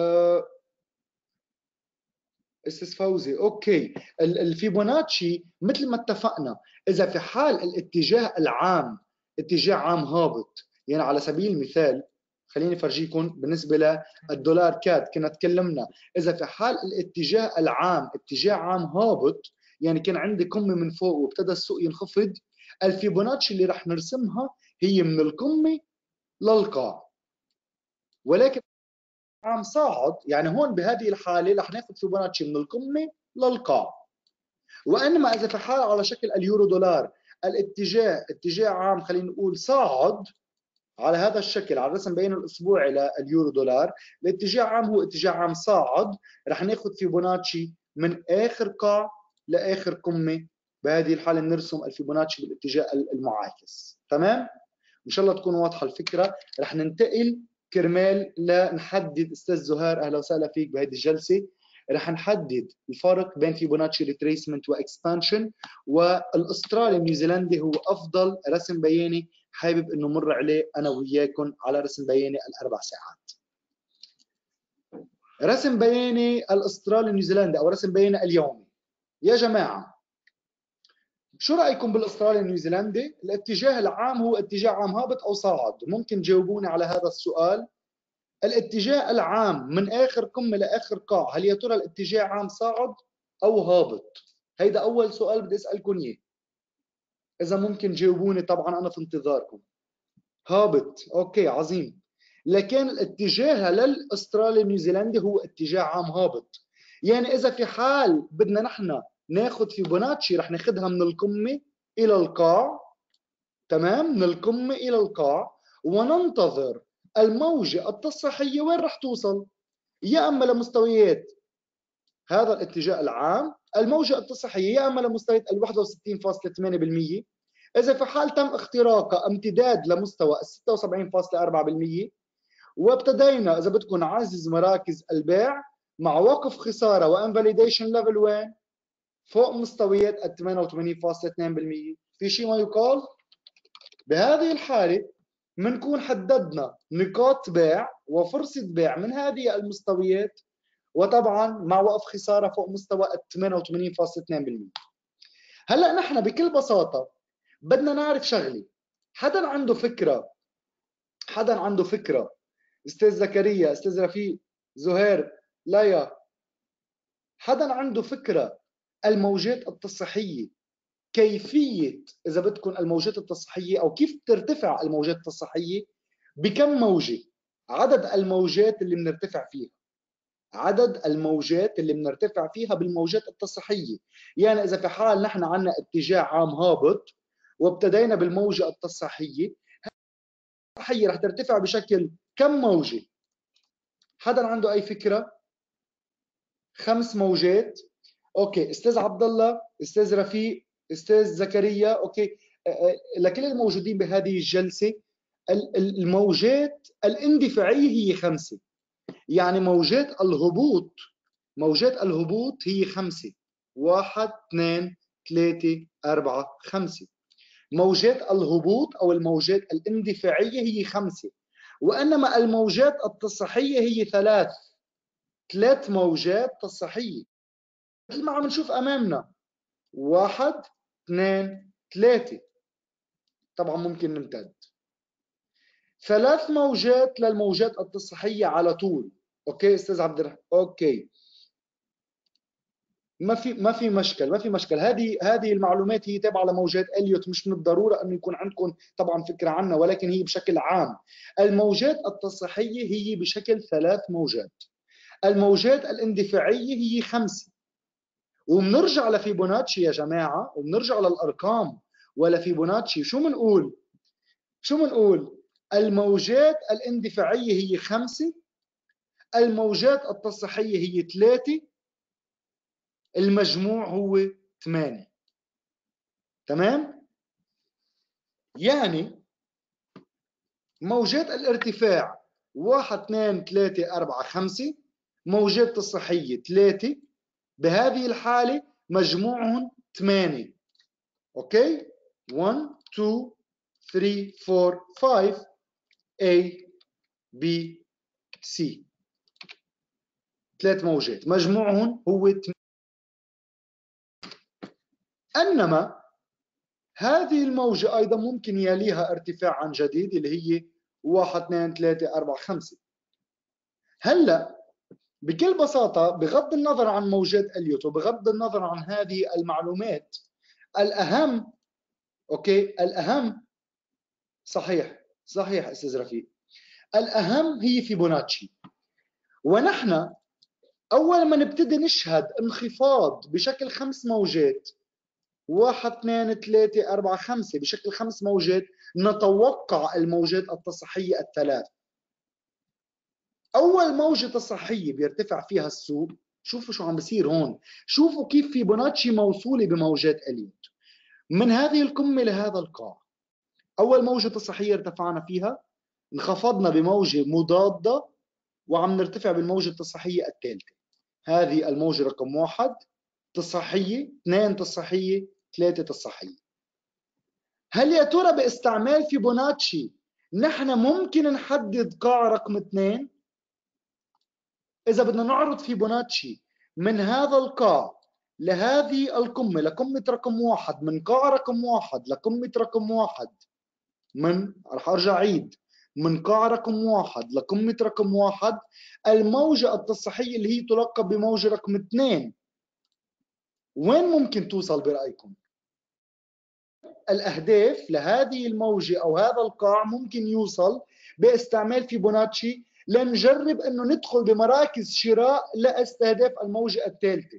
استاذ فوزي اوكي. الفيبوناتشي مثل ما اتفقنا اذا في حال الاتجاه العام اتجاه عام هابط، يعني على سبيل المثال خليني افرجيكم بالنسبه للدولار كاد كنا تكلمنا اذا في حال الاتجاه العام اتجاه عام هابط، يعني كان عندي قمه من فوق وابتدى السوق ينخفض، الفيبوناتشي اللي رح نرسمها هي من القمه للقاع. ولكن عم صاعد يعني هون بهذه الحاله رح ناخذ فيبوناتشي من القمه للقاع. وانما اذا في حال على شكل اليورو دولار الاتجاه اتجاه عام خلينا نقول صاعد على هذا الشكل على الرسم بين الاسبوعي لليورو دولار، الاتجاه عام هو اتجاه عام صاعد، رح ناخذ فيبوناتشي من اخر قاع لاخر قمه. بهذه الحاله بنرسم الفيبوناتشي بالاتجاه المعاكس. تمام؟ ان شاء الله تكون واضحه الفكره. رح ننتقل كرمال لنحدد استاذ زهير اهلا وسهلا فيك بهذه الجلسه. رح نحدد الفرق بين فيبوناتشي ريتريسمنت واكسبانشن، والاسترالي النيوزيلندي هو افضل رسم بياني حابب انه مر عليه انا وياكم على رسم بياني الاربع ساعات. رسم بياني الاسترالي النيوزيلندي او رسم بياني اليومي. يا جماعه شو رايكم بالاسترالي النيوزيلندي؟ الاتجاه العام هو اتجاه عام هابط او صاعد؟ ممكن تجاوبوني على هذا السؤال. الاتجاه العام من اخر قمه لاخر قاع، هل يا ترى الاتجاه عام صاعد او هابط؟ هيدا اول سؤال بدي اسالكم اياه. اذا ممكن تجاوبوني طبعا انا في انتظاركم. هابط، اوكي عظيم. لكن الاتجاه للاسترالي النيوزيلندي هو اتجاه عام هابط. يعني اذا في حال بدنا نحن ناخذ فيبوناتشي رح ناخذها من القمه الى القاع، تمام، من القمه الى القاع، وننتظر الموجه التصحيحيه وين رح توصل؟ يا اما لمستويات هذا الاتجاه العام الموجه التصحيحيه، يا اما لمستويات ال واحد وستين فاصلة ثمانية بالمئة. اذا في حال تم اختراقها امتداد لمستوى ال ستة وسبعين فاصلة أربعة بالمئة، وابتدينا اذا بدكم نعزز مراكز البيع مع وقف خساره وانفاليديشن ليفل وين؟ فوق مستويات ال ثمانية وثمانين فاصلة اثنين بالمئة. في شيء ما يقال؟ بهذه الحاله بنكون حددنا نقاط بيع وفرصه بيع من هذه المستويات، وطبعا مع وقف خساره فوق مستوى ال ثمانية وثمانين فاصلة اثنين بالمئة. هلا نحن بكل بساطه بدنا نعرف شغله. حدا عنده فكره؟ حدا عنده فكره؟ استاذ زكريا، استاذ رفيق، زهير، ليا، حدا عنده فكره الموجات التصحيحيه كيفيه اذا بدكم الموجات التصحيحيه او كيف ترتفع الموجات التصحيحيه؟ بكم موجه؟ عدد الموجات اللي بنرتفع فيها، عدد الموجات اللي بنرتفع فيها بالموجات التصحيحيه. يعني اذا في حال نحن عندنا اتجاه عام هابط وابتدينا بالموجه التصحيحيه، التصحيحيه رح ترتفع بشكل كم موجه؟ حدا عنده اي فكره؟ خمس موجات. اوكي، استاذ عبد الله، استاذ رفيق، استاذ زكريا، اوكي. لكل الموجودين بهذه الجلسه، الموجات الاندفاعيه هي خمسه. يعني موجات الهبوط، موجات الهبوط هي خمسه. واحد، اثنين، ثلاثه، اربعه، خمسه. موجات الهبوط او الموجات الاندفاعيه هي خمسه، وانما الموجات التصحيحيه هي ثلاث. ثلاث موجات تصحيحيه مثل ما عم نشوف امامنا. واحد، اثنين، ثلاثه. طبعا ممكن نمتد. ثلاث موجات للموجات التصحيحيه على طول. اوكي استاذ عبد الرحمن، اوكي، ما في ما في مشكل، ما في مشكل. هذه هذه المعلومات هي تابعه لموجات اليوت، مش من الضروره انه يكون عندكم طبعا فكره عنها، ولكن هي بشكل عام. الموجات التصحيحيه هي بشكل ثلاث موجات. الموجات الاندفاعيه هي خمسه. وبنرجع لفيبوناتشي يا جماعه، وبنرجع للارقام ولا فيبوناتشي. شو بنقول؟ شو بنقول؟ الموجات الاندفاعيه هي خمسه، الموجات التصحيحيه هي ثلاثه، المجموع هو ثمانية. تمام؟ يعني موجات الارتفاع واحد، اثنين، ثلاثة، أربعة، خمسة، موجات التصحيحية ثلاثة. بهذه الحالة مجموعهم ثمانية. اوكي؟ واحد، اثنين، ثلاثة، أربعة، خمسة، A B C. ثلاث موجات مجموعهم هو ثمانية. انما هذه الموجة أيضا ممكن يليها ارتفاع عن جديد اللي هي واحد، اثنين، ثلاثة، أربعة، خمسة. هلا بكل بساطة بغض النظر عن موجات اليوت وبغض النظر عن هذه المعلومات، الأهم، أوكي، الأهم، صحيح صحيح أستاذ رفيق، الأهم هي فيبوناتشي. ونحن أول ما نبتدي نشهد انخفاض بشكل خمس موجات، واحد، اثنين، ثلاثة، أربعة، خمسة، بشكل خمس موجات، نتوقع الموجات التصحيحية الثلاث. أول موجة تصحيحية بيرتفع فيها السوق، شوفوا شو عم بصير هون، شوفوا كيف فيبوناتشي موصولة بموجات اليوت من هذه القمة لهذا القاع. أول موجة تصحيحية ارتفعنا فيها، انخفضنا بموجة مضادة وعم نرتفع بالموجة التصحيحية الثالثة. هذه الموجة رقم واحد تصحيحية، اثنين تصحيحية، ثلاثة تصحيحية. هل يا ترى باستعمال فيبوناتشي نحن ممكن نحدد قاع رقم اثنين؟ إذا بدنا نعرض فيبوناتشي من هذا القاع لهذه القمة، لقمة رقم واحد، من قاع رقم واحد لقمة رقم واحد، من رح أرجع عيد، من قاع رقم واحد لقمة رقم واحد، الموجة التصحيحية اللي هي تلقب بموجة رقم اثنين، وين ممكن توصل برأيكم؟ الأهداف لهذه الموجة أو هذا القاع ممكن يوصل باستعمال فيبوناتشي لنجرب أنه ندخل بمراكز شراء لاستهداف الموجة الثالثة.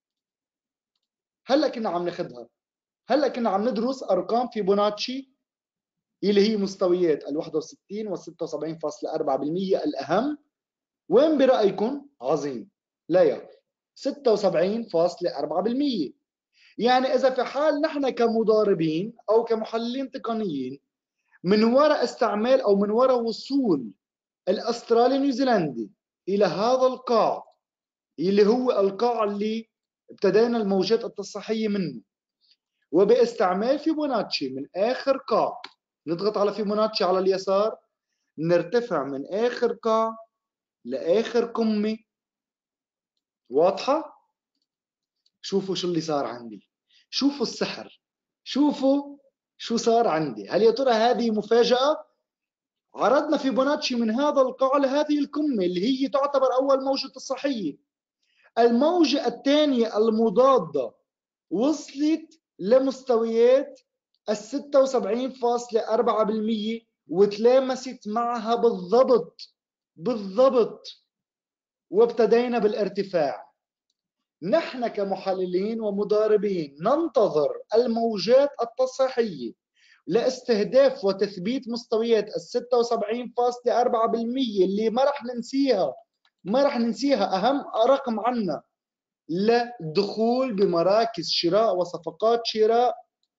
هلا كنا عم ناخذها، هلا كنا عم ندرس أرقام فيبوناتشي اللي هي مستويات ال واحد وستين وال ستة وسبعين فاصلة أربعة بالمئة الأهم. وين برأيكم؟ عظيم، لا ستة وسبعين فاصلة أربعة بالمئة. يعني إذا في حال نحن كمضاربين أو كمحللين تقنيين من وراء استعمال أو من وراء وصول الأسترالي نيوزيلندي إلى هذا القاع اللي هو القاع اللي ابتدينا الموجات التصحيحية منه، وباستعمال فيبوناتشي من آخر قاع، نضغط على فيبوناتشي على اليسار، نرتفع من آخر قاع لآخر قمة. واضحة؟ شوفوا شو اللي صار عندي، شوفوا السحر، شوفوا شو صار عندي. هل يا ترى هذه مفاجأة؟ عرضنا فيبوناتشي من هذا القاع لهذه القمة اللي هي تعتبر أول موجة تصحيحية. الموجة الثانية المضادة وصلت لمستويات ال ستة وسبعين فاصلة أربعة بالمئة وتلامست معها بالضبط بالضبط، وابتدينا بالارتفاع. نحن كمحللين ومضاربين ننتظر الموجات التصحيحية لاستهداف وتثبيت مستويات ال ستة وسبعين فاصلة أربعة بالمئة اللي ما رح ننسيها، ما رح ننسيها، أهم رقم عنا للدخول بمراكز شراء وصفقات شراء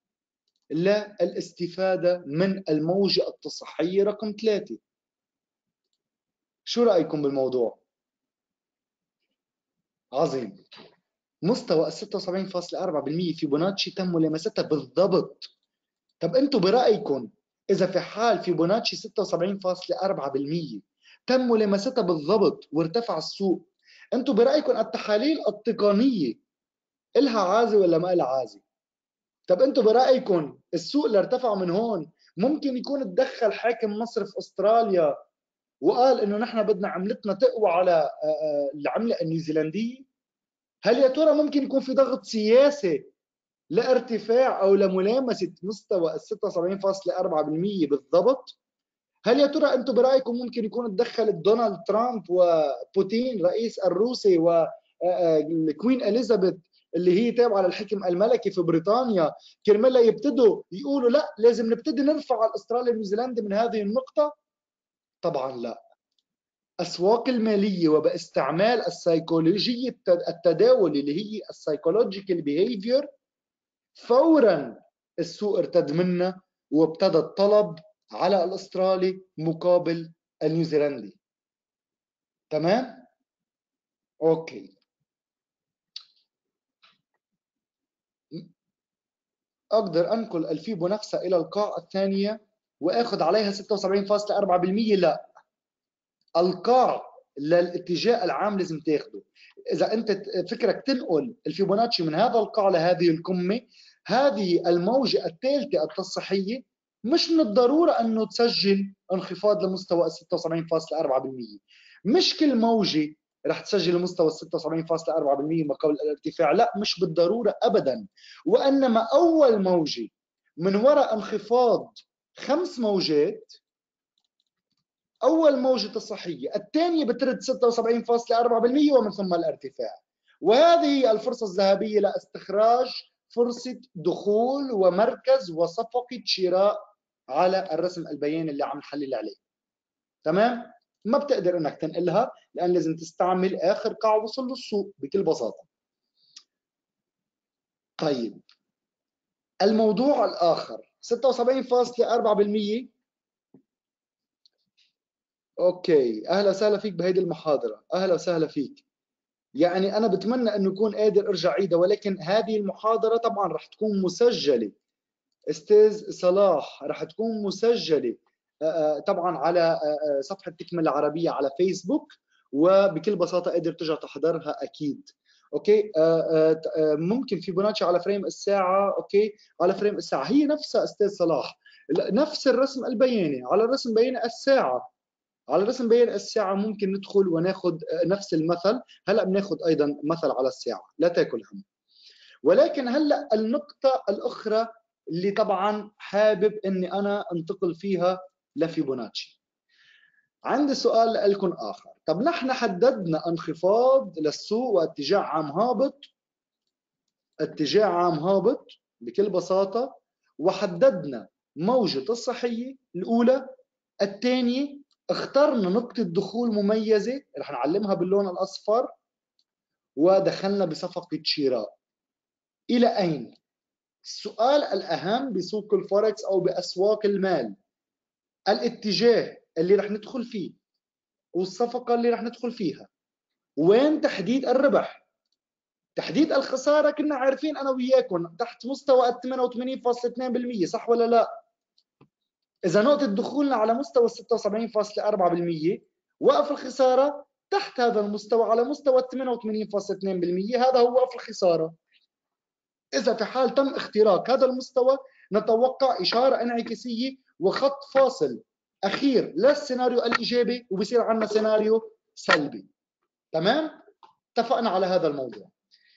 للاستفادة من الموجة التصحيحية رقم ثلاثة. شو رأيكم بالموضوع؟ عظيم. مستوى ال ستة وسبعين فاصلة أربعة بالمئة فيبوناتشي تم ملامستها بالضبط. طب انتم برأيكم إذا في حال فيبوناتشي ستة وسبعين فاصلة أربعة بالمئة تم ملامستها بالضبط وارتفع السوق، انتم برأيكم التحاليل التقنية إلها عازة ولا ما إلها عازة؟ طب انتم برأيكم السوق اللي ارتفع من هون ممكن يكون تدخل حاكم مصرف استراليا وقال انه نحن بدنا عملتنا تقوى على العملة النيوزيلندية؟ هل يا ترى ممكن يكون في ضغط سياسي لارتفاع او لملامسه مستوى ال ستة وسبعين فاصلة أربعة بالمئة بالضبط؟ هل يا ترى انتم برايكم ممكن يكون تدخل دونالد ترامب وبوتين رئيس الروسي والكوين اليزابيث اللي هي تابعه للحكم الملكي في بريطانيا كرمال يبتدوا يقولوا لا لازم نبتدي نرفع الاسترالي النيوزيلندي من هذه النقطه؟ طبعا لا. اسواق الماليه وباستعمال السيكولوجيه التداول اللي هي السايكولوجيكال بيهيفير، فورا السوق ارتد منا وابتدى الطلب على الاسترالي مقابل النيوزيلندي. تمام؟ اوكي. اقدر انقل الفيبو نفسها الى القاع الثانيه واخذ عليها ستة وسبعين فاصلة أربعة بالمئة؟ لا، القاع للاتجاه العام لازم تاخده. اذا انت فكرك تنقل الفيبوناتشي من هذا القاع لهذه القمه، هذه الموجه الثالثه التصحيحيه مش من الضروره انه تسجل انخفاض لمستوى ستة وسبعين فاصلة أربعة بالمئة. مش كل موجه رح تسجل مستوى ستة وسبعين فاصلة أربعة بالمئة ما قبل الارتفاع، لا مش بالضروره ابدا. وانما اول موجه من وراء انخفاض خمس موجات، أول موجة تصحيحية، الثانية بترد ستة وسبعين فاصلة أربعة بالمئة ومن ثم الارتفاع. وهذه الفرصة الذهبية لاستخراج فرصة دخول ومركز وصفقة شراء على الرسم البياني اللي عم نحلل عليه. تمام؟ ما بتقدر انك تنقلها لان لازم تستعمل اخر قاع وصل للسوق بكل بساطة. طيب الموضوع الاخر ستة وسبعين فاصلة أربعة بالمئة. اوكي، اهلا وسهلا فيك بهيدي المحاضرة، اهلا وسهلا فيك. يعني انا بتمنى انه اكون قادر ارجع عيدها، ولكن هذه المحاضرة طبعا رح تكون مسجلة استاذ صلاح، رح تكون مسجلة طبعا على صفحة تكمل العربية على فيسبوك، وبكل بساطه قادر ترجع تحضرها اكيد. اوكي آه آه ممكن فيبوناتشي على فريم الساعه. اوكي على فريم الساعه هي نفسها استاذ صلاح، نفس الرسم البياني على الرسم بياني الساعه. على الرسم بياني الساعه ممكن ندخل وناخذ نفس المثل. هلا بناخذ ايضا مثل على الساعه، لا تاكل هم. ولكن هلا النقطه الاخرى اللي طبعا حابب اني انا انتقل فيها لفيبوناتشي. عندي سؤال لكم آخر. طب نحن حددنا انخفاض للسوق واتجاه عام هابط، اتجاه عام هابط بكل بساطة، وحددنا موجة الصحية الأولى. الثانية اخترنا نقطة دخول مميزة رح نعلمها باللون الأصفر، ودخلنا بصفقة شراء. إلى أين؟ السؤال الأهم بسوق الفوركس أو بأسواق المال، الاتجاه اللي رح ندخل فيه والصفقة اللي رح ندخل فيها. وين تحديد الربح؟ تحديد الخسارة كنا عارفين أنا وياكم تحت مستوى ثمانية وثمانين فاصلة اثنين بالمئة، صح ولا لا؟ إذا نقطة دخولنا على مستوى ستة وسبعين فاصلة أربعة بالمئة، وقف الخسارة تحت هذا المستوى على مستوى ثمانية وثمانين فاصلة اثنين بالمئة، هذا هو وقف الخسارة. إذا في حال تم اختراق هذا المستوى نتوقع إشارة انعكاسية وخط فاصل أخير للسيناريو الإيجابي، وبصير عندنا سيناريو سلبي. تمام؟ اتفقنا على هذا الموضوع.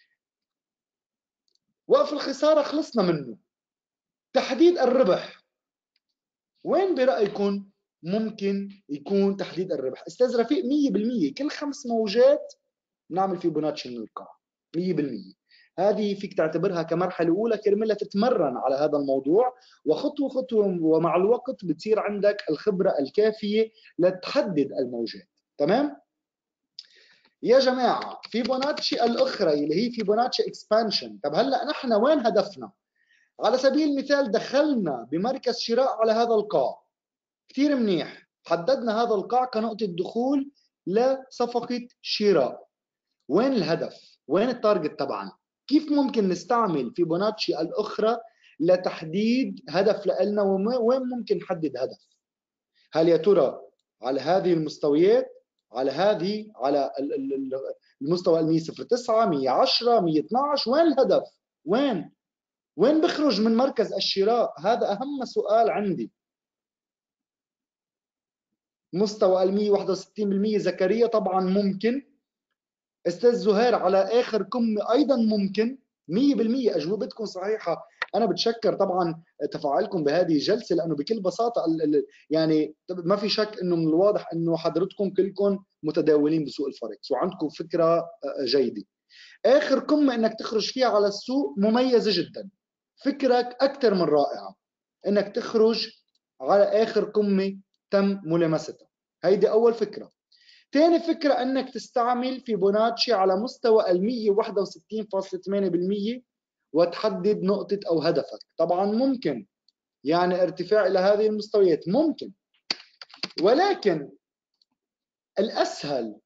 وقف الخسارة خلصنا منه. تحديد الربح، وين برأيكم ممكن يكون تحديد الربح؟ استاذ رفيق مية بالمية كل خمس موجات نعمل فيبوناتشي من القاع مية بالمية. هذه فيك تعتبرها كمرحلة أولى كرمال تتمرن على هذا الموضوع، وخطوة خطوة ومع الوقت بتصير عندك الخبرة الكافية لتحدد الموجات. تمام؟ يا جماعة فيبوناتشي الأخرى اللي هي فيبوناتشي اكسبانشن. طب هلا نحن وين هدفنا؟ على سبيل المثال دخلنا بمركز شراء على هذا القاع، كثير منيح، حددنا هذا القاع كنقطة دخول لصفقة شراء. وين الهدف؟ وين التارجت تبعنا؟ كيف ممكن نستعمل فيبوناتشي الأخرى لتحديد هدف لنا؟ وين ممكن نحدد هدف؟ هل يا ترى على هذه المستويات، على هذه، على المستوى ال مية صفر تسعة مية وعشرة مية واثناشر؟ وين الهدف؟ وين؟ وين بخرج من مركز الشراء؟ هذا أهم سؤال عندي. مستوى ال مية وواحد وستين بالمئة زكريا طبعا ممكن. استاذ زهير على اخر قمه ايضا ممكن. مية بالمية اجوبتكم صحيحه. انا بتشكر طبعا تفاعلكم بهذه الجلسه، لانه بكل بساطه يعني ما في شك انه من الواضح انه حضرتكم كلكم متداولين بسوق الفوركس وعندكم فكره جيده. اخر قمه انك تخرج فيها على السوق مميزه جدا، فكرك اكثر من رائعه انك تخرج على اخر قمه تم ملامستها. هيدي اول فكره. ثاني فكره انك تستعمل فيبوناتشي على مستوى ال مية وواحد وستين فاصلة ثمانية بالمئة وتحدد نقطه او هدفك. طبعا ممكن يعني ارتفاع الى هذه المستويات ممكن، ولكن الاسهل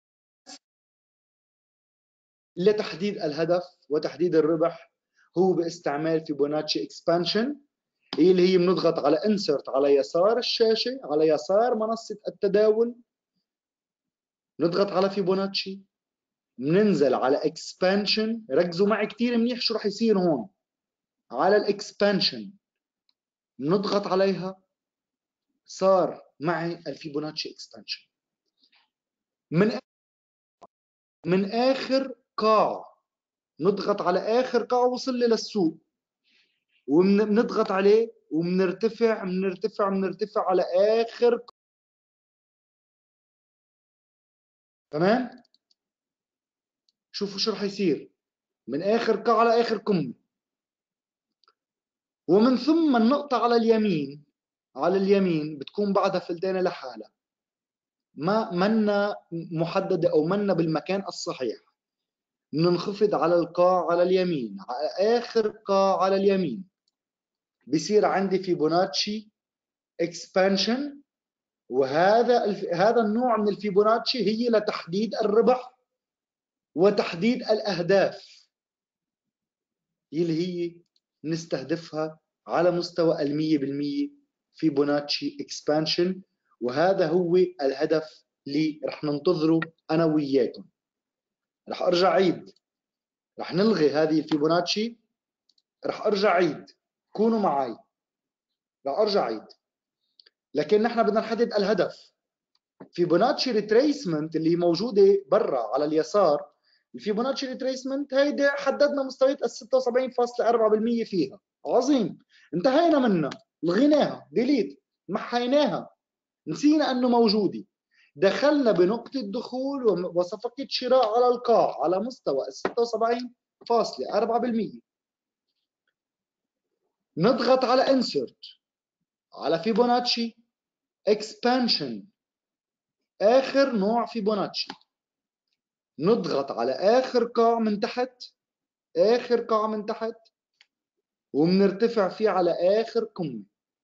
لتحديد الهدف وتحديد الربح هو باستعمال فيبوناتشي اكسبانشن، هي اللي هي بنضغط على انسرت على يسار الشاشه، على يسار منصه التداول، نضغط على فيبوناتشي، بننزل على اكسبانشن. ركزوا معي كثير منيح شو راح يصير هون. على الاكسبانشن نضغط عليها، صار معي الفيبوناتشي اكسبانشن. من من اخر قاع نضغط على اخر قاع وصل لي للسوق، وبنضغط عليه وبنرتفع بنرتفع بنرتفع على اخر. تمام؟ شوفوا شو راح يصير من اخر قاع على اخر قمه، ومن ثم النقطه على اليمين، على اليمين بتكون بعدها فلتانه لحالها، ما منا محدده او منا بالمكان الصحيح. بننخفض على القاع على اليمين، على اخر قاع على اليمين بصير عندي فيبوناتشي اكسبانشن. وهذا هذا النوع من الفيبوناتشي هي لتحديد الربح وتحديد الاهداف اللي هي نستهدفها على مستوى ال مية بالمية فيبوناتشي اكسبانشن. وهذا هو الهدف اللي رح ننتظره انا وياكم. رح ارجع عيد، رح نلغي هذه الفيبوناتشي، رح ارجع عيد، كونوا معي، رح ارجع عيد. لكن نحن بدنا نحدد الهدف. فيبوناتشي ريتريسمنت اللي موجوده برا على اليسار، الفيبوناتشي ريتريسمنت هيدي حددنا مستويات ال ستة وسبعين فاصلة أربعة بالمئة فيها. عظيم، انتهينا منها، لغيناها، ديليت، محيناها، نسينا انه موجوده. دخلنا بنقطه دخول وصفقه شراء على القاع على مستوى ال ستة وسبعين فاصلة أربعة بالمئة. نضغط على انسرت، على فيبوناتشي اكسبانشن، اخر نوع فيبوناتشي. نضغط على اخر قاع من تحت، اخر قاع من تحت، وبنرتفع فيه على اخر قمه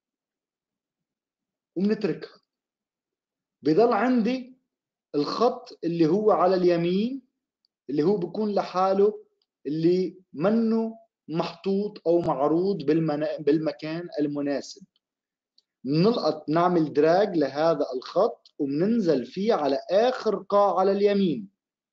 وبنتركها. بضل عندي الخط اللي هو على اليمين اللي هو بيكون لحاله، اللي منه محطوط او معروض بالمكان المناسب. بنلقط نعمل دراج لهذا الخط وبننزل فيه على اخر قاع على اليمين،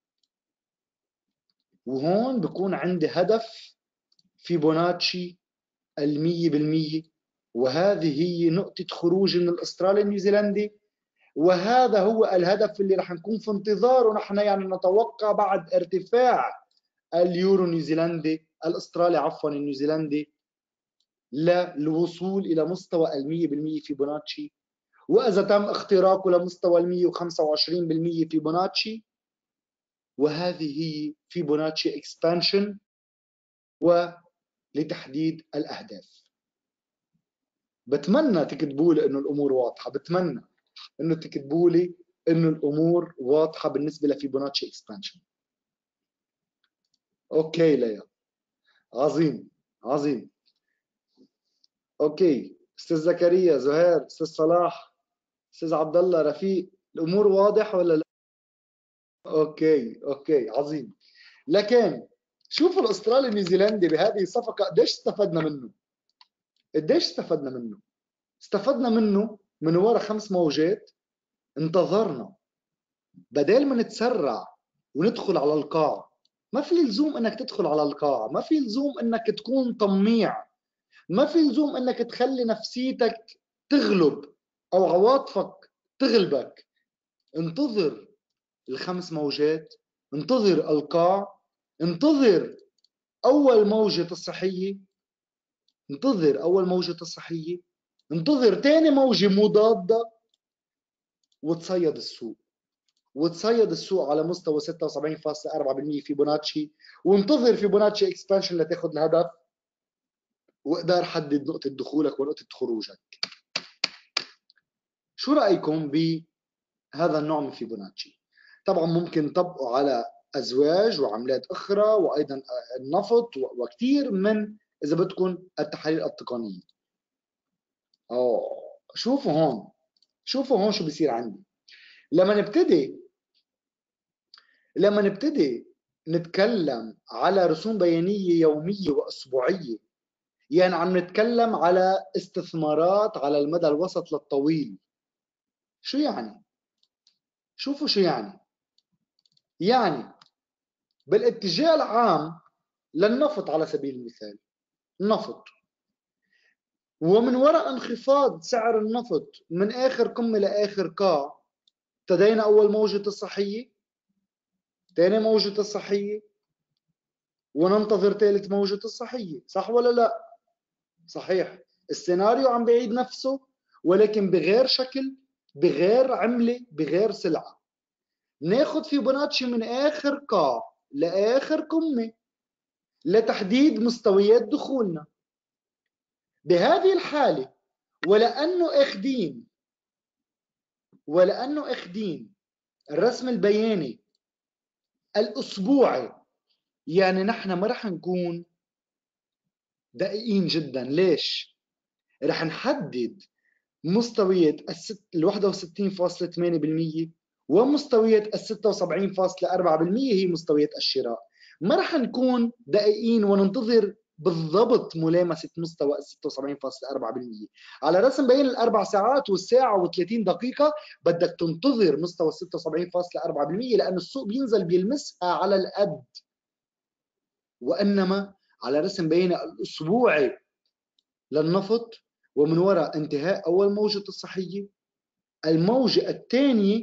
وهون بكون عندي هدف فيبوناتشي المية بالمية، وهذه هي نقطة خروج من الاسترالي النيوزيلندي، وهذا هو الهدف اللي رح نكون في انتظاره نحن. يعني نتوقع بعد ارتفاع اليورو نيوزيلندي الاسترالي عفوا النيوزيلندي للوصول الى مستوى المية بالمية فيبوناتشي، واذا تم اختراقه لمستوى المية وخمسة وعشرين بالمية فيبوناتشي، وهذه هي فيبوناتشي اكسبانشن ولتحديد الاهداف. بتمنى تكتبوا لي انه الامور واضحه، بتمنى انه تكتبوا لي انه الامور واضحه بالنسبه لفيبوناتشي اكسبانشن. اوكي ليا، عظيم عظيم. اوكي استاذ زكريا، زهير، استاذ صلاح، استاذ عبد الله، رفيق، الامور واضح ولا لا؟ اوكي اوكي عظيم. لكن شوفوا الاسترالي النيوزيلندي بهذه الصفقه قديش استفدنا منه، قديش استفدنا منه. استفدنا منه من وراء خمس موجات، انتظرنا بدل ما نتسرع وندخل على القاع. ما في لزوم انك تدخل على القاع، ما في لزوم انك تكون طميع، ما في لزوم انك تخلي نفسيتك تغلب او عواطفك تغلبك. انتظر الخمس موجات، انتظر القاع، انتظر اول موجة تصحيحية، انتظر اول موجة تصحيحية، انتظر ثاني موجة مضادة، وتصيد السوق، وتصيد السوق على مستوى ستة وسبعين فاصلة أربعة بالمئة فيبوناتشي، وانتظر فيبوناتشي اكسبانشن لتاخذ الهدف، واقدر حدد نقطة دخولك ونقطة خروجك. شو رأيكم بهذا النوع من فيبوناتشي؟ طبعا ممكن تطبقوا على أزواج وعملات أخرى، وأيضا النفط وكثير من إذا بدكم التحاليل التقنية. أوه شوفوا هون، شوفوا هون شو بيصير عندي لما نبتدي لما نبتدي نتكلم على رسوم بيانية يومية وأسبوعية. يعني عم نتكلم على استثمارات على المدى الوسط للطويل. شو يعني؟ شوفوا شو يعني. يعني بالاتجاه العام للنفط على سبيل المثال، النفط، ومن وراء انخفاض سعر النفط من آخر قمة لآخر قاع، ابتدينا أول موجة الصحية، ثاني موجة الصحية، وننتظر ثالث موجة الصحية. صح ولا لا؟ صحيح. السيناريو عم بيعيد نفسه، ولكن بغير شكل، بغير عملة، بغير سلعة. ناخد فيبوناتشي من آخر قاع لآخر قمة لتحديد مستويات دخولنا. بهذه الحالة ولأنه اخدين ولأنه اخدين الرسم البياني الأسبوعي، يعني نحن ما رح نكون دقيقين جدا. ليش؟ رح نحدد مستويات ال واحد وستين فاصلة ثمانية بالمئة ومستويات ال ستة وسبعين فاصلة أربعة بالمئة هي مستويات الشراء. ما رح نكون دقيقين وننتظر بالضبط ملامسه مستوى ال ستة وسبعين فاصلة أربعة بالمئة. على رسم بين الاربع ساعات والساعه و30 دقيقه بدك تنتظر مستوى ستة وسبعين فاصلة أربعة بالمئة لان السوق بينزل بيلمسها على القد. وانما على رسم بين الاسبوعي للنفط ومن وراء انتهاء اول موجه التصحيحيه، الموجه الثانيه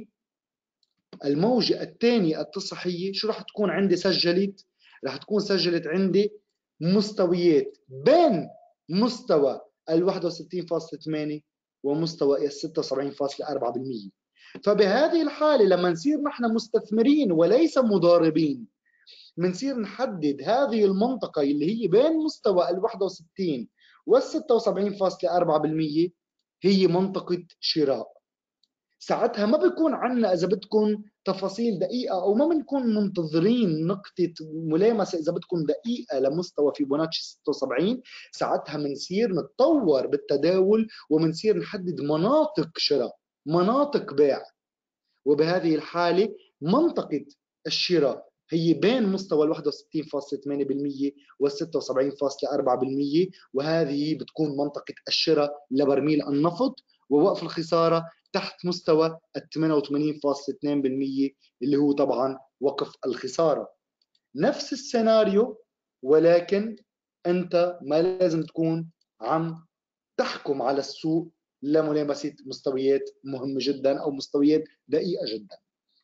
الموجه الثانيه التصحيحيه شو راح تكون عندي سجلت؟ راح تكون سجلت عندي مستويات بين مستوى ال واحد وستين فاصلة ثمانية ومستوى ال ستة وسبعين فاصلة أربعة بالمئة. فبهذه الحاله لما نصير نحن مستثمرين وليس مضاربين بنصير نحدد هذه المنطقه اللي هي بين مستوى ال واحد وستين وال ستة وسبعين فاصلة أربعة بالمئة هي منطقه شراء. ساعتها ما بيكون عندنا اذا بدكم تفاصيل دقيقه او ما بنكون منتظرين نقطه ملامسه اذا بدكم دقيقه لمستوى فيبوناتشي ستة وسبعين. ساعتها بنصير نتطور بالتداول وبنصير نحدد مناطق شراء مناطق بيع. وبهذه الحاله منطقه الشراء هي بين مستوى ال واحد وستين فاصلة ثمانية بالمئة وال ستة وسبعين فاصلة أربعة بالمئة، وهذه بتكون منطقه الشراء لبرميل النفط، ووقف الخساره تحت مستوى ال ثمانية وثمانين فاصلة اثنين بالمئة اللي هو طبعا وقف الخساره. نفس السيناريو ولكن انت ما لازم تكون عم تحكم على السوق لملامسه مستويات مهمه جدا او مستويات دقيقه جدا.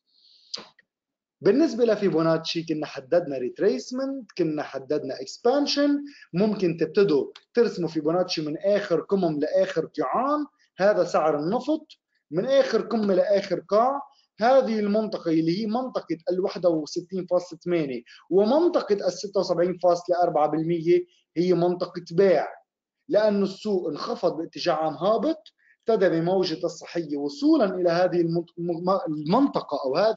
بالنسبه لفيبوناتشي كنا حددنا ريتريسمنت، كنا حددنا اكسبانشن. ممكن تبتدوا ترسموا فيبوناتشي من اخر قمم لاخر قيعان، هذا سعر النفط من اخر قمه لاخر قاع. هذه المنطقه اللي هي منطقه ال واحد وستين فاصلة ثمانية ومنطقه ال ستة وسبعين فاصلة أربعة بالمئة هي منطقه بيع، لانه السوق انخفض باتجاه عام هابط، ابتدى بموجه الصحيه وصولا الى هذه المنطقه او هذا،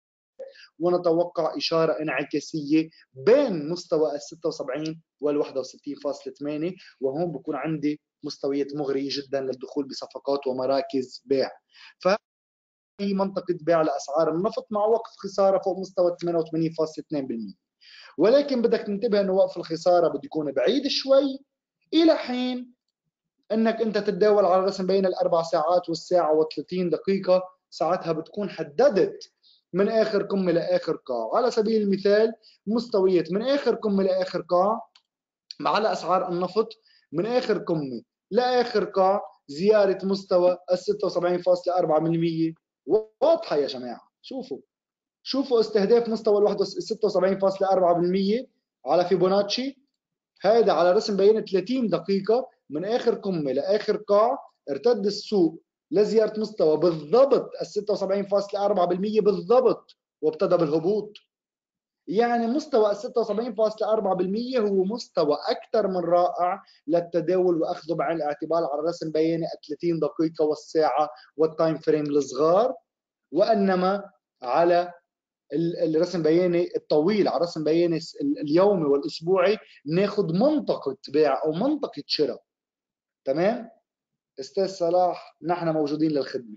ونتوقع اشاره انعكاسيه بين مستوى ال ستة وسبعين وال واحد وستين فاصلة ثمانية، وهون بكون عندي مستويات مغريه جدا للدخول بصفقات ومراكز بيع. فهي منطقه بيع لاسعار النفط مع وقف خساره فوق مستوى ثمانية وثمانين فاصلة اثنين بالمئة. ولكن بدك تنتبه انه وقف الخساره بده يكون بعيد شوي الى حين انك انت تتداول على رسم بين الاربع ساعات والساعه وثلاثين دقيقه. ساعتها بتكون حددت من اخر قمه لاخر قاع. على سبيل المثال مستويات من اخر قمه لاخر قاع على اسعار النفط من اخر قمه لاخر قاع زياره مستوى ال ستة وسبعين فاصلة أربعة بالمئة واضحه يا جماعه. شوفوا شوفوا استهداف مستوى ال ستة وسبعين فاصلة أربعة بالمئة على فيبوناتشي، هذا على رسم بين ثلاثين دقيقه من اخر قمه لاخر قاع ارتد السوق لزياره مستوى بالضبط ال ستة وسبعين فاصلة أربعة بالمئة بالضبط وابتدى بالهبوط. يعني مستوى ال ستة وسبعين فاصلة أربعة بالمئة هو مستوى اكثر من رائع للتداول واخذه بعين الاعتبار على رسم بياني ال ثلاثين دقيقه والساعه والتايم فريم الصغار. وانما على الرسم بياني الطويل على رسم بياني اليومي والاسبوعي ناخذ منطقه بيع او منطقه شراء. تمام استاذ صلاح، نحن موجودين للخدمه.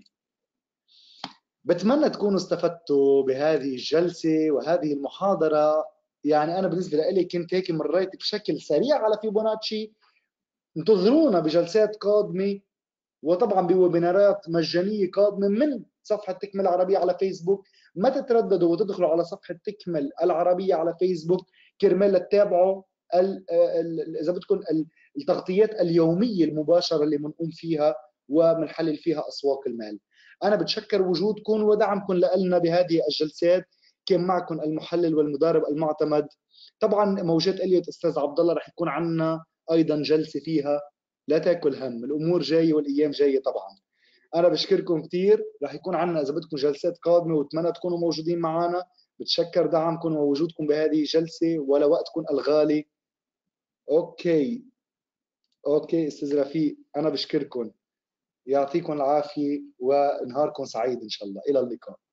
بتمنى تكونوا استفدتوا بهذه الجلسه وهذه المحاضره. يعني انا بالنسبه لي كنت هيك مريت بشكل سريع على فيبوناتشي. انتظرونا بجلسات قادمه وطبعا بويبينارات مجانيه قادمه من صفحه تكمل العربيه على فيسبوك. ما تترددوا وتدخلوا على صفحه تكمل العربيه على فيسبوك كرمال تتابعوا اذا بدكم التغطيات اليوميه المباشره اللي بنقوم فيها وبنحلل فيها اسواق المال. انا بتشكر وجودكم ودعمكم لنا بهذه الجلسات. كان معكم المحلل والمدرب المعتمد. طبعا موجات اليوت استاذ عبد الله رح يكون عندنا ايضا جلسه فيها، لا تاكل هم، الامور جايه والايام جايه. طبعا انا بشكركم كثير. رح يكون عندنا اذا بدكم جلسات قادمه واتمنى تكونوا موجودين معنا. بتشكر دعمكم ووجودكم بهذه الجلسه ولا وقتكم الغالي. اوكي اوكي استاذ رفيق، انا بشكركم. يعطيكم العافيه ونهاركم سعيد ان شاء الله. الى اللقاء.